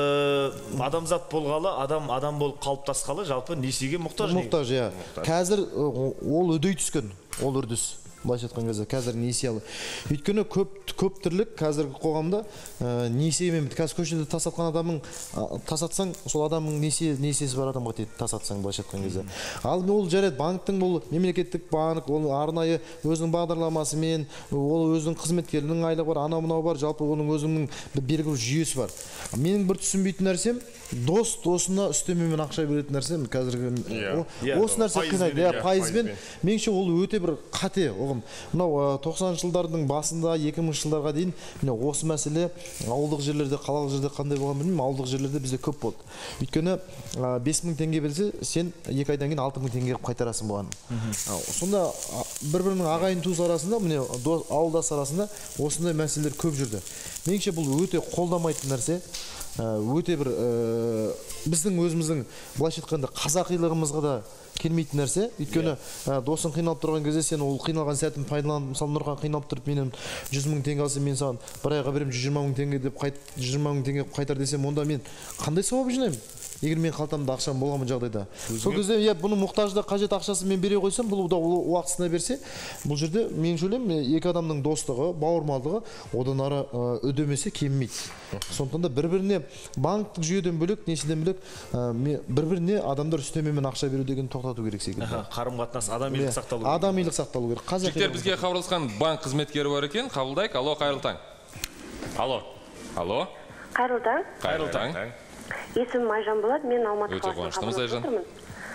адамзат болғалы, адам адам болып қалыптасқалы, жалпы несиеге мұқтаж. Мұқтаж, иә. Қазір ол үдей түскен, ол үрдіс. Былайша айтқан кезде қазір несие алу. Өйткені көп көп түрлік қазіргі қоғамда несиемен қазір көшеде тасатқан адамың тасатсаң, сол адамның несие несиесі бар адамға тиеді тасатсаң, былайша айтқан кезде. Ал ол жарайды банктың, бұл мемлекеттік банк, ол арнайы өзінің бағдарламасымен, ол өзінің қызметкерінің айлығы бар, анау мынау бар, жалпы оның өзінің белгілі бір жүйесі бар. Менің бір түсінбейтін нәрсем, дос досына үстемемен ақша беретін нәрсе қазіргі осы нәрсе қинайды, пайызбен. Меніңше ол өте бір қате. Мынау тоқсаныншы жылдардың басында екі мыңыншы жылдарға дейін осы мәселе ауылдық жерлерде, қалалық жерде қандай болған білмеймін, ауылдық жерлерде бізде көп болды. Өйткені бес мың теңге берсе, сен екі айдан кейін алты мың теңге қайтарасың болған. Сонда бір-бірінің ағайын туыс арасында, міне ауылдас арасында осындай мәселелер көп жүрді. Меніңше бұл өте қолдамайтын нәрсе. Өте бір біздің өзіміздің былайша айтқанда қазақилығымызға да келмейтін нәрсе. Өйткені досың қиналып тұрған кезде сен ол қиналған сәтін пайдаланып, мысалы Нұрхан қиналып тұрып менен жүз мың теңге алса, мен саған бір айға беремін жүз жиырма мың теңге деп жүз жиырма мың теңге қайтар десем, онда мен қандай сауап жинаймын? егер мен қалтамда ақшам болған жағдайда. Сол кезде я бұның мұқтажда қажет ақшасын мен бере қойсам, бұл да уақытысына берсе, бұл жерде мен ойлаймын, екі адамның достығы, бауырмалдығы одан ары өдемесе кеммейді. Сондықтан да бір-біріне банктық жүйеден бөлек, несіден бөлек, бір-біріне адамдар үстемемен ақша беру деген тоқтату керек секілді. Қарым-қатынас, адамилық сақталу керек. Адамилық сақталу керек. Жігіттер, бізге хабарласқан банк қызметкері бар екен, қабылдайық. Алло, қайырлы таң. Алло. Алло. Қайырлы таң. Қайырлы таң. Есімім Айжан болады, мен Алматы қаласынан хабарласып отырмын.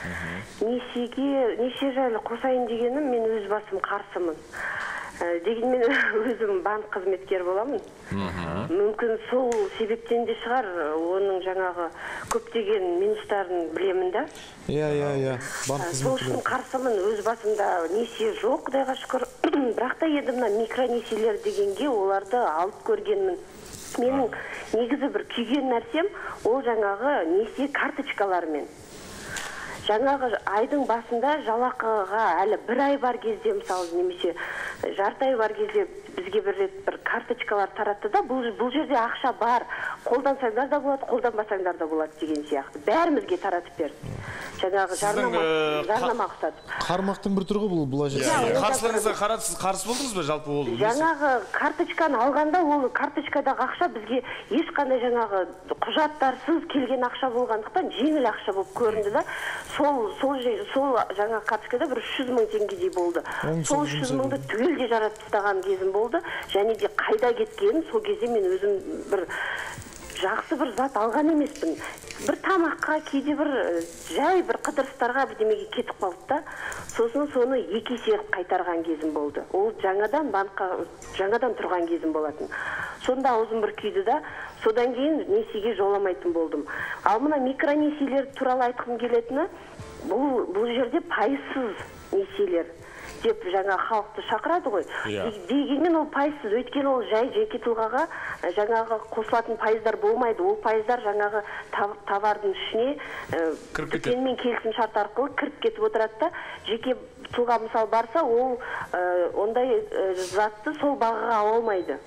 Несиеге, несие жайлы қосайын дегенім, мен өз басым қарсымын. Дегенмен өзім банк қызметкері боламын. Мүмкін сол себептен де шығар, оның жаңағы көптеген минустарын білемін да. Иә, иә, иә. Сол үшін қарсымын, өз басымда несие жоқ, құдайға шүкір. Бірақ та енді мына микронесиелер дегенге оларды алып көргенмін. Менің негізі бір күйген нәрсем, ол жаңағы несие карточкаларымен. Жаңағы айдың басында жалақыға әлі бір ай бар кезде, мысалы, немесе жарты ай бар кезде бізге бір рет бір карточкалар таратты да, бұл, бұл жерде ақша бар, қолдансаңдар да болады, қолданбасаңдар да болады деген сияқты. Бәрімізге таратып берді. Жаңағы жарнама ұқсатып. Қармақтың бір түрі бұл бұлай жерде. Қарсыларыңызға қарсы болдыңыз ба жалпы ол? Жаңағы карточканы алғанда, ол карточкадағы ақша бізге ешқандай жаңағы құжаттарсыз келген ақша болғандықтан жеңіл ақша болып көрінді да. Сол сол сол жаңа карточкада бір үш жүз мың теңгедей болды. Сол үш жүз мыңды түгелде жаратып тастаған кезім болды. Және де қайда кеткенін сол кезде мен өзім бір жақсы бір зат алған емеспін. Бір тамаққа, кейде бір жай бір қыдырыстарға бірдемеге кетіп қалды да. Сосын соны екі есе қайтарған кезім болды. Ол жаңадан банкқа жаңадан тұрған кезім болатын. Сонда аузым бір күйді да, содан кейін несиеге жоламайтын болдым. Ал мына микронесиелер туралы айтқым келетіні, бұл бұл жерде пайызсыз несиелер деп жаңа халықты шақырады ғой. Дегенмен ол пайызсыз, өйткені ол жай жеке тұлғаға жаңағы қосылатын пайыздар болмайды. Ол пайыздар жаңағы товардың ішіне дүкенмен келісім шарт арқылы кіріп кетіп отырады да, жеке тұлға мысалы барса, ол ондай затты сол бағаға ала алмайды.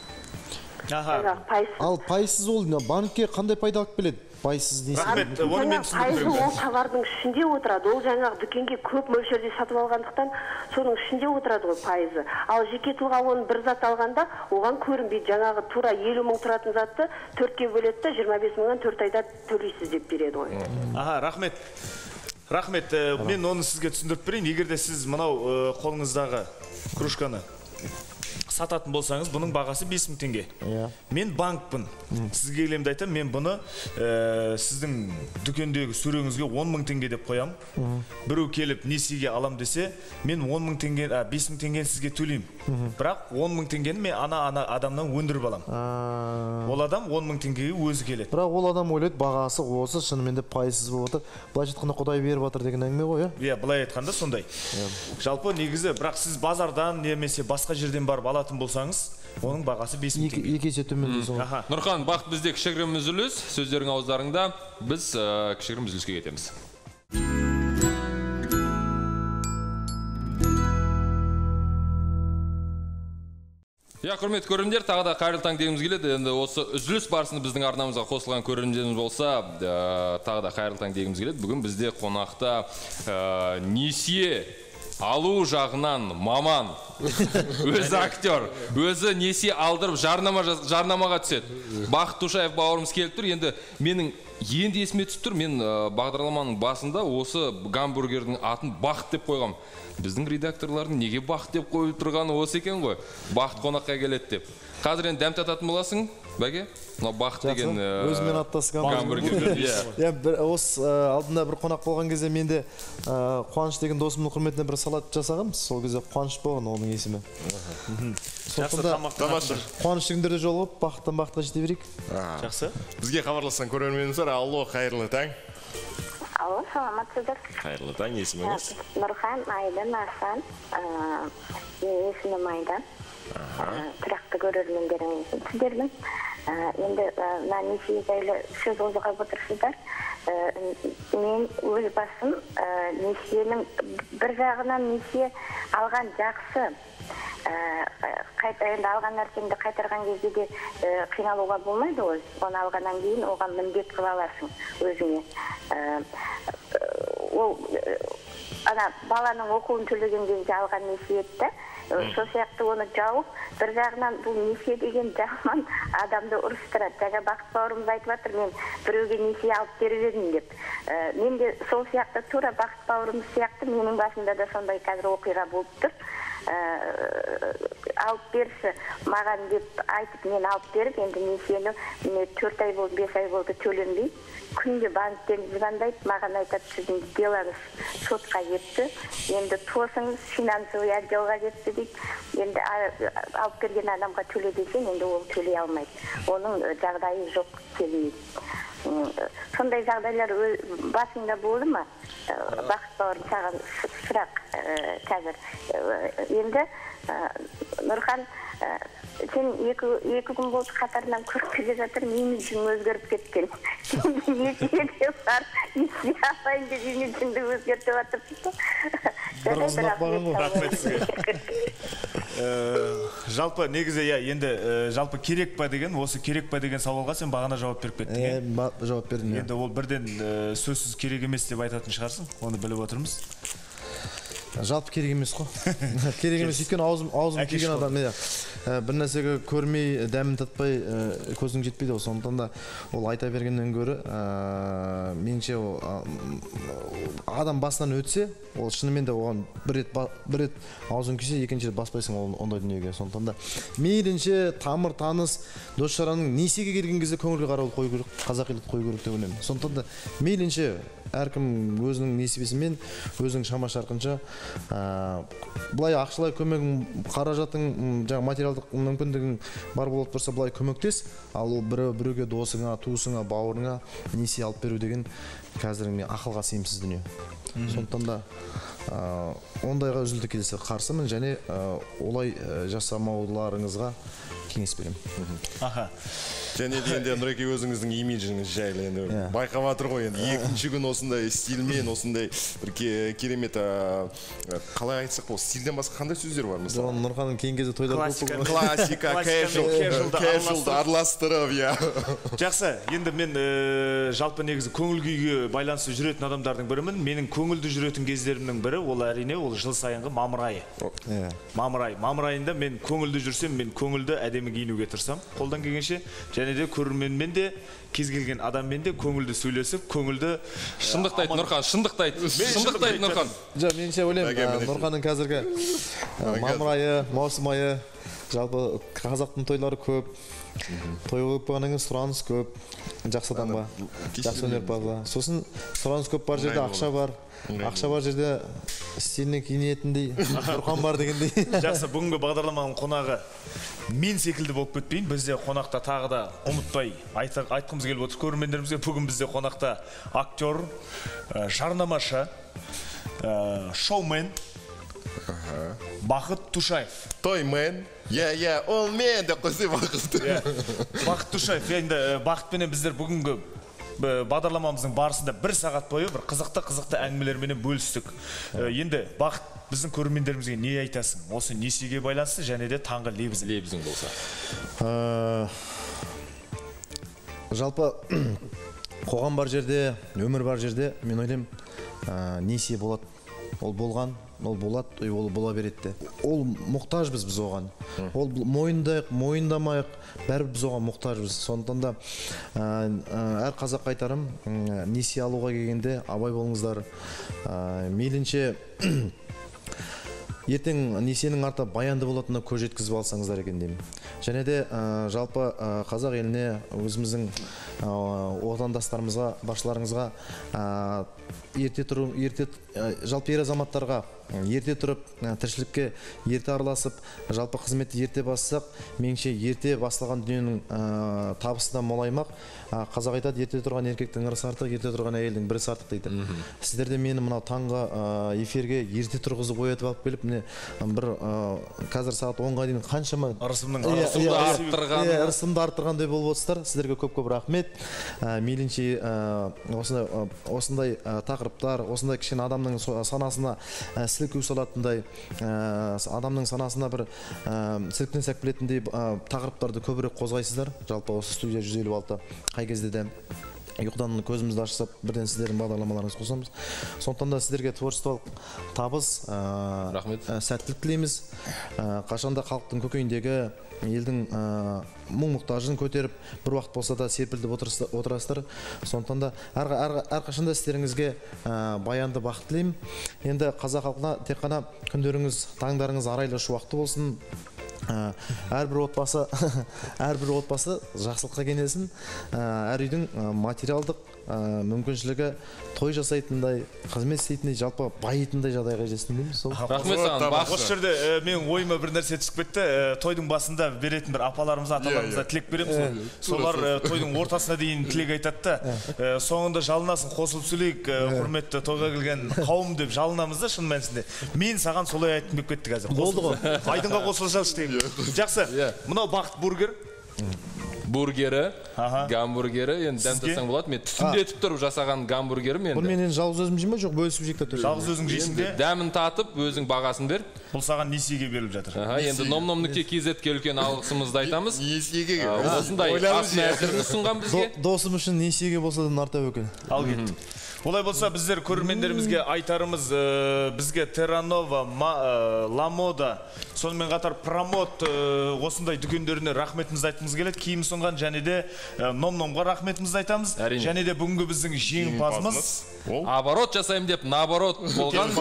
Ал пайызсыз ол банкке қандай пайда алып келеді? Пайсыз Рахмет, оны мен түсіндіріп беремін. Ол товардың ішінде отырады. Ол жаңағы дүкенге көп мөлшерде сатып алғандықтан, соның ішінде отырады ғой пайызы. Ал жеке тұлға оны бір зат алғанда, оған көрінбейді. Жаңағы тура елу мың тұратын затты төртке бөледі де, жиырма бес мыңнан төрт айда төлейсіз деп береді ғой. Аха, рахмет. Рахмет, мен оны сізге түсіндіріп берейін. Егер де сіз мынау қолыңыздағы кружканы сататын болсаңыз, бұның бағасы бес мың теңге. Мен банкпын. Сізге келемді айтам, мен бұны сіздің дүкендегі сөреңізге он мың теңге деп қоям. Біреу келіп несиеге алам десе, мен он мың теңге, бес мың теңгені сізге төлейм. Бірақ он мың теңгені мен ана ана адамнан өндіріп алам. Ол адам он мың теңгеге өзі келеді. Бірақ ол адам ойлайды, бағасы осы шынымен де пайызсыз болып отыр. Былай айтқанда Құдай беріп жатыр деген әңгіме ғой, иә? Иә, былай айтқанда сондай. Жалпы негізі, бірақ сіз базардан немесе басқа жерден барып алатын болсаңыз, оның бағасы бес мың теңге. Екі есе төмен дейсің ғой. Нұрхан, бақыт бізде кішігірім үзіліс, сөздерің ауыздарыңда, біз кішігірім үзіліске кетеміз. Я, құрметті көрермендер, тағы да қайырлы таң дегіміз келеді. Енді осы үзіліс барысында біздің арнамызға қосылған көрермендеріміз болса, тағы да қайырлы таң дегіміз келеді. Бүгін бізде қонақта несие алу жағынан маман, өзі актер, өзі несие алдырып жарнамаға түседі. Бақыт Тушаев бауырымыз келіп тұр. Енді менің енді есіме түсіп тұр, мен бағдарламаның басында осы гамбургердің атын Бақыт деп қойғам. Біздің редакторлардың неге Бақыт деп қойып тұрғаны осы екен ғой. Бақыт қонаққа келеді деп. Қазір енді дәм тататын боласың, бәке? Мынау Бақыт деген өзімен аттасқан гамбургерлер. Осы алдында бір қонақ болған кезде менде Қуаныш деген досымның құрметіне бір салат жасағанбыз. Сол кезде Қуаныш болған оның есімі. Жақсы, Қуаныш дегендерде жолығып, Бақыттан Бақытқа жете берейік. Жақсы. Бізге хабарласқан көрерменіміз бар. Алло, қайырлы таң. Алло, саламатсыздар. Қайырлы таң, есіміңіз? Нұрхан, Айдан, Арсан. Есімім Айдан. Тұрақты көрермендерің сіздердің. Енді несие жайлы сөз қозғап отырсыздар. Мен өз басым несиенің бір жағынан несие алған жақсы. енді алған нәрсеңді қайтарған кезде де қиналуға болмайды ғой. Оны алғаннан кейін оған міндет қылып аласың өзіңе. Ол ана баланың оқуын төлеген кезде алған несиетті, сол сияқты оны жауып, бір жағынан бұл несие деген жаман адамды ұрыстырады. Жаңа Бақыт бауырымыз айтып жатыр, мен біреуге несие алып беріп едім деп. Мен де сол сияқты тура Бақыт бауырымыз сияқты менің басымда да сондай қазір оқиға болып тұр. Алып берші маған деп айтып мен алып беріп, енді несиені төрт ай болды, бес ай болды төленбей, күнде банктен звондайды, маған айтады, сіздің делоңыз сотқа кетті, енді тосыңыз финансовый отделға кетті дейді. Енді алып берген адамға төле десең, енді ол төлей алмайды. Оның жағдайы жоқ келмейді. Сондай жағдайлар басында болды ма? Бақыт бауырым, саған сұрақ қазір. Енді Нұрхан, сен екі күн болды қатарынан көріп келе жатыр, имиджің өзгеріп кеткен. Несиеде бар, несие алайын деп имиджіңді өзгертіп жатырсың. Бір қызмақ бағын ғой. Рахмет сізге. Жалпы негізі енді жалпы керек па деген, осы керек па деген сауалға сен бағана жауап беріп кеттің. Жауап бердім. Енді ол бірден сөзсіз керек емес деп айтатын шығарсың, оны біліп отырмыз. Жалпы керек емес қой. Керек емес, өйткені аузым күйген адам. Бір нәрсеге көрмей, дәмін татпай, көзің жетпейді. Сондықтан да ол айта бергеннен гөрі, меніңше адам басынан өтсе, ол шынымен де оған бір рет аузың күйсе, екінші рет баспайсың ондай дүниеге. Сондықтан да мейлінше тамыр таныс дос-жаранның несиеге келген кезде көңілге қарауды қою керек, қазақилықты қою керек деп ойлаймын. Сондықтан да мейлінше әркім өзінің несібесімен, өзінің шама-шарқынша былай ақшалай көмегің, қаражатың, жаңа материалдық мүмкіндігің бар болып тұрса, былай көмектес, ал ол біреуге досыңа, туысыңа, бауырыңа несие алып беру деген қазіргі ақылға сыйымсыз дүние. Сондықтан да ондайға үзілді келесі қарсымын, және олай жасамауларыңызға кеңес беремін. Аха. Және де енді Нұреке өзіңіздің имиджіңіз жайлы енді байқап жатыр ғой, енді екінші күн осындай стильмен, осындай бір керемет, қалай айтсақ бұл стильден басқа қандай сөздер бар мысалы? Нұрханның кейін кезде тойлар классика, классика, кэжуалды араластырып, иә. Жақсы, енді мен жалпы негізі көңіл күйге байланысты жүретін адамдардың бірімін. Менің көңілді жүретін кездерімнің бірі, ол әрине ол жыл сайынғы мамыр айы. Мамыр айы. Мамыр айында мен көңілді жүрсем, мен көңілді әдемі киінуге тырысам, қолдан келгенше. Және де көрерменмен де, кез келген адаммен де көңілді сөйлесіп, көңілді шындықты айт Нұрхан, шындықты айт. Шындықты айт Нұрхан. Жоқ, меніңше ойлаймын, Нұрханның қазіргі мамыр айы, маусым айы, жалпы қазақтың тойлары көп, той болып болғаннан кейін сұраныс көп, жақсы адамға, жақсы өнерпазға. Сосын сұраныс көп бар жерде ақша бар. Ақша бар жерде стильный киінетіндей, Нұрхан бар дегендей. Жақсы, бүгінгі бағдарламаның қонағы мен секілді болып кетпейін. Бізде қонақта тағы да ұмытпай айтқымыз келіп отыр көрермендерімізге. Бүгін бізде қонақта актер, жарнамашы, шоумен Бақыт Тушаев. Тоймен. Я, я, ол мен деп қойсы Бақыт. Бақыт Тушаев. Енді Бақытпенен біздер бүгінгі бағдарламамыздың барысында бір сағат бойы бір қызықты-қызықты әңгімелерменен бөлістік. Енді Бақыт, біздің көрермендерімізге не айтасың? Осы несиеге байланысты және де таңғы лебізің. Лебізің болса. Жалпы қоғам бар жерде, өмір бар жерде, мен ойлаймын, несие болады. Ол болған, ол болады, ол бола береді. Ол мұқтажбыз біз оған. Ол мойындайық, мойындамайық, бәрі біз оған мұқтажбыз. Сондықтан да әр қазақ айтарым, несие алуға келгенде абай болыңыздар. Мейлінше ертең несиенің арты баянды болатынына көз жеткізіп алсаңыздар екен деймін. Және де жалпы қазақ еліне, өзіміздің отандастарымызға, басшыларыңызға ерте тұру, ерте жалпы ер азаматтарға ерте тұрып, тіршілікке ерте араласып, жалпы қызметті ерте бассақ, меніңше ерте басылған дүниенің табысы да молаймақ. Қазақ айтады, ерте тұрған еркектің ырысы артық, ерте тұрған әйелдің бірісі артық дейді. Сіздер де мені мынау таңғы эфирге ерте тұрғызып оятып алып келіп, міне бір қазір сағат онға дейін қаншама ырысымның ырысымды арттырған ырысымды арттырғандай болып отырсыздар. Сіздерге көп-көп рахмет. Мейлінше осындай тақырыптар, осындай кішкене адамның санасына сілку салатындай, адамның санасына бір сілкінен сәк білетіндей тақырыптарды көбірек қозғайсыздар. Жалпы осы студия жүз елу алты қай кезде де ұйқыдан көзімізді ашсақ бірден сіздердің бағдарламаларыңыз қосамыз. Сондықтан да сіздерге творчестволық табыс, рахмет, сәттілік тілейміз. Қашанда халықтың көкейіндегі елдің мұң-мұқтажын көтеріп, бір уақыт болса да серпілдіп отырасыздар. Сондықтан да әрқашанда сіздеріңізге баянды бақыт тілеймін. Енді қазақ халқына тек қана күндеріңіз, таңдарыңыз арайлы шуақты болсын. Әрбір отбасы әрбір отбасы жақсылыққа кенелсін. Әр үйдің материалдық мүмкіншілігі той жасайтындай, қызмет істейтіндей, жалпы байитындай жағдайға жетсін дейміз. Рахмет саған. Осы жерде менің ойыма бір нәрсе түсіп кетті. Тойдың басында беретін бір апаларымызға, аталарымызға тілек береміз. Солар тойдың ортасына дейін тілек айтады да, соңында жалынасын, қосылып сөйлейік, құрметті тойға келген қауым деп жалынамыз да, шын мәнісінде. Мен саған солай айтып кетті қазір. Болды ғой. Айдынға қосылшалшы деймін. Жақсы. Мынау Бақыт бургер. Бургері, гамбургері, енді дәмдесең болады. Мен түтіндетіп тұрып жасаған гамбургерім енді. Бұл мен енді жалғыз өзім жеймін, жоқ бөлісіп жейік та. Жалғыз өзің жейсің де? Дәмін татып, өзің бағасын бер. Бұл саған несиеге беріліп жатыр. Енді ном-ном нүкте kz-ке үлкен алғысымызды айтамыз. Несиеге осындай ас мәзірін ұсынған бізге. Досым үшін несиеге болса да нарта өкен. Ал кеттік. Олай болса біздер көрермендерімізге айтарымыз, бізге Terranova, Ламода, сонымен қатар Промот осындай дүкендеріне рахметімізді айтқымыз келеді. Киім ұсынған және де ном-номға рахметімізді айтамыз. Және де бүгінгі біздің жеңімпазымыз оборот жасайым деп наоборот болған.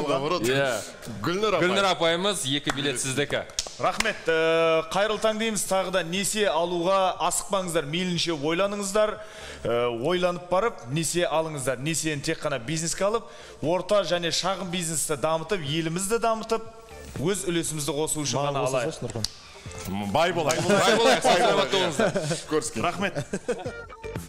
Гүлнұр апайымыз екі билет сіздікі. Рахмет. Қайырлы таң дейміз. Тағы да несие алуға асықпаңыздар, мейлінше ойланыңыздар. Ойланып барып несие алыңыздар. Несиені тек қана бизнеске алып, орта және шағын бизнесті дамытып, елімізді дамытып, өз үлесімізді қосу үшін ғана алайық. Бай болайық. Бай болайық. Рахмет.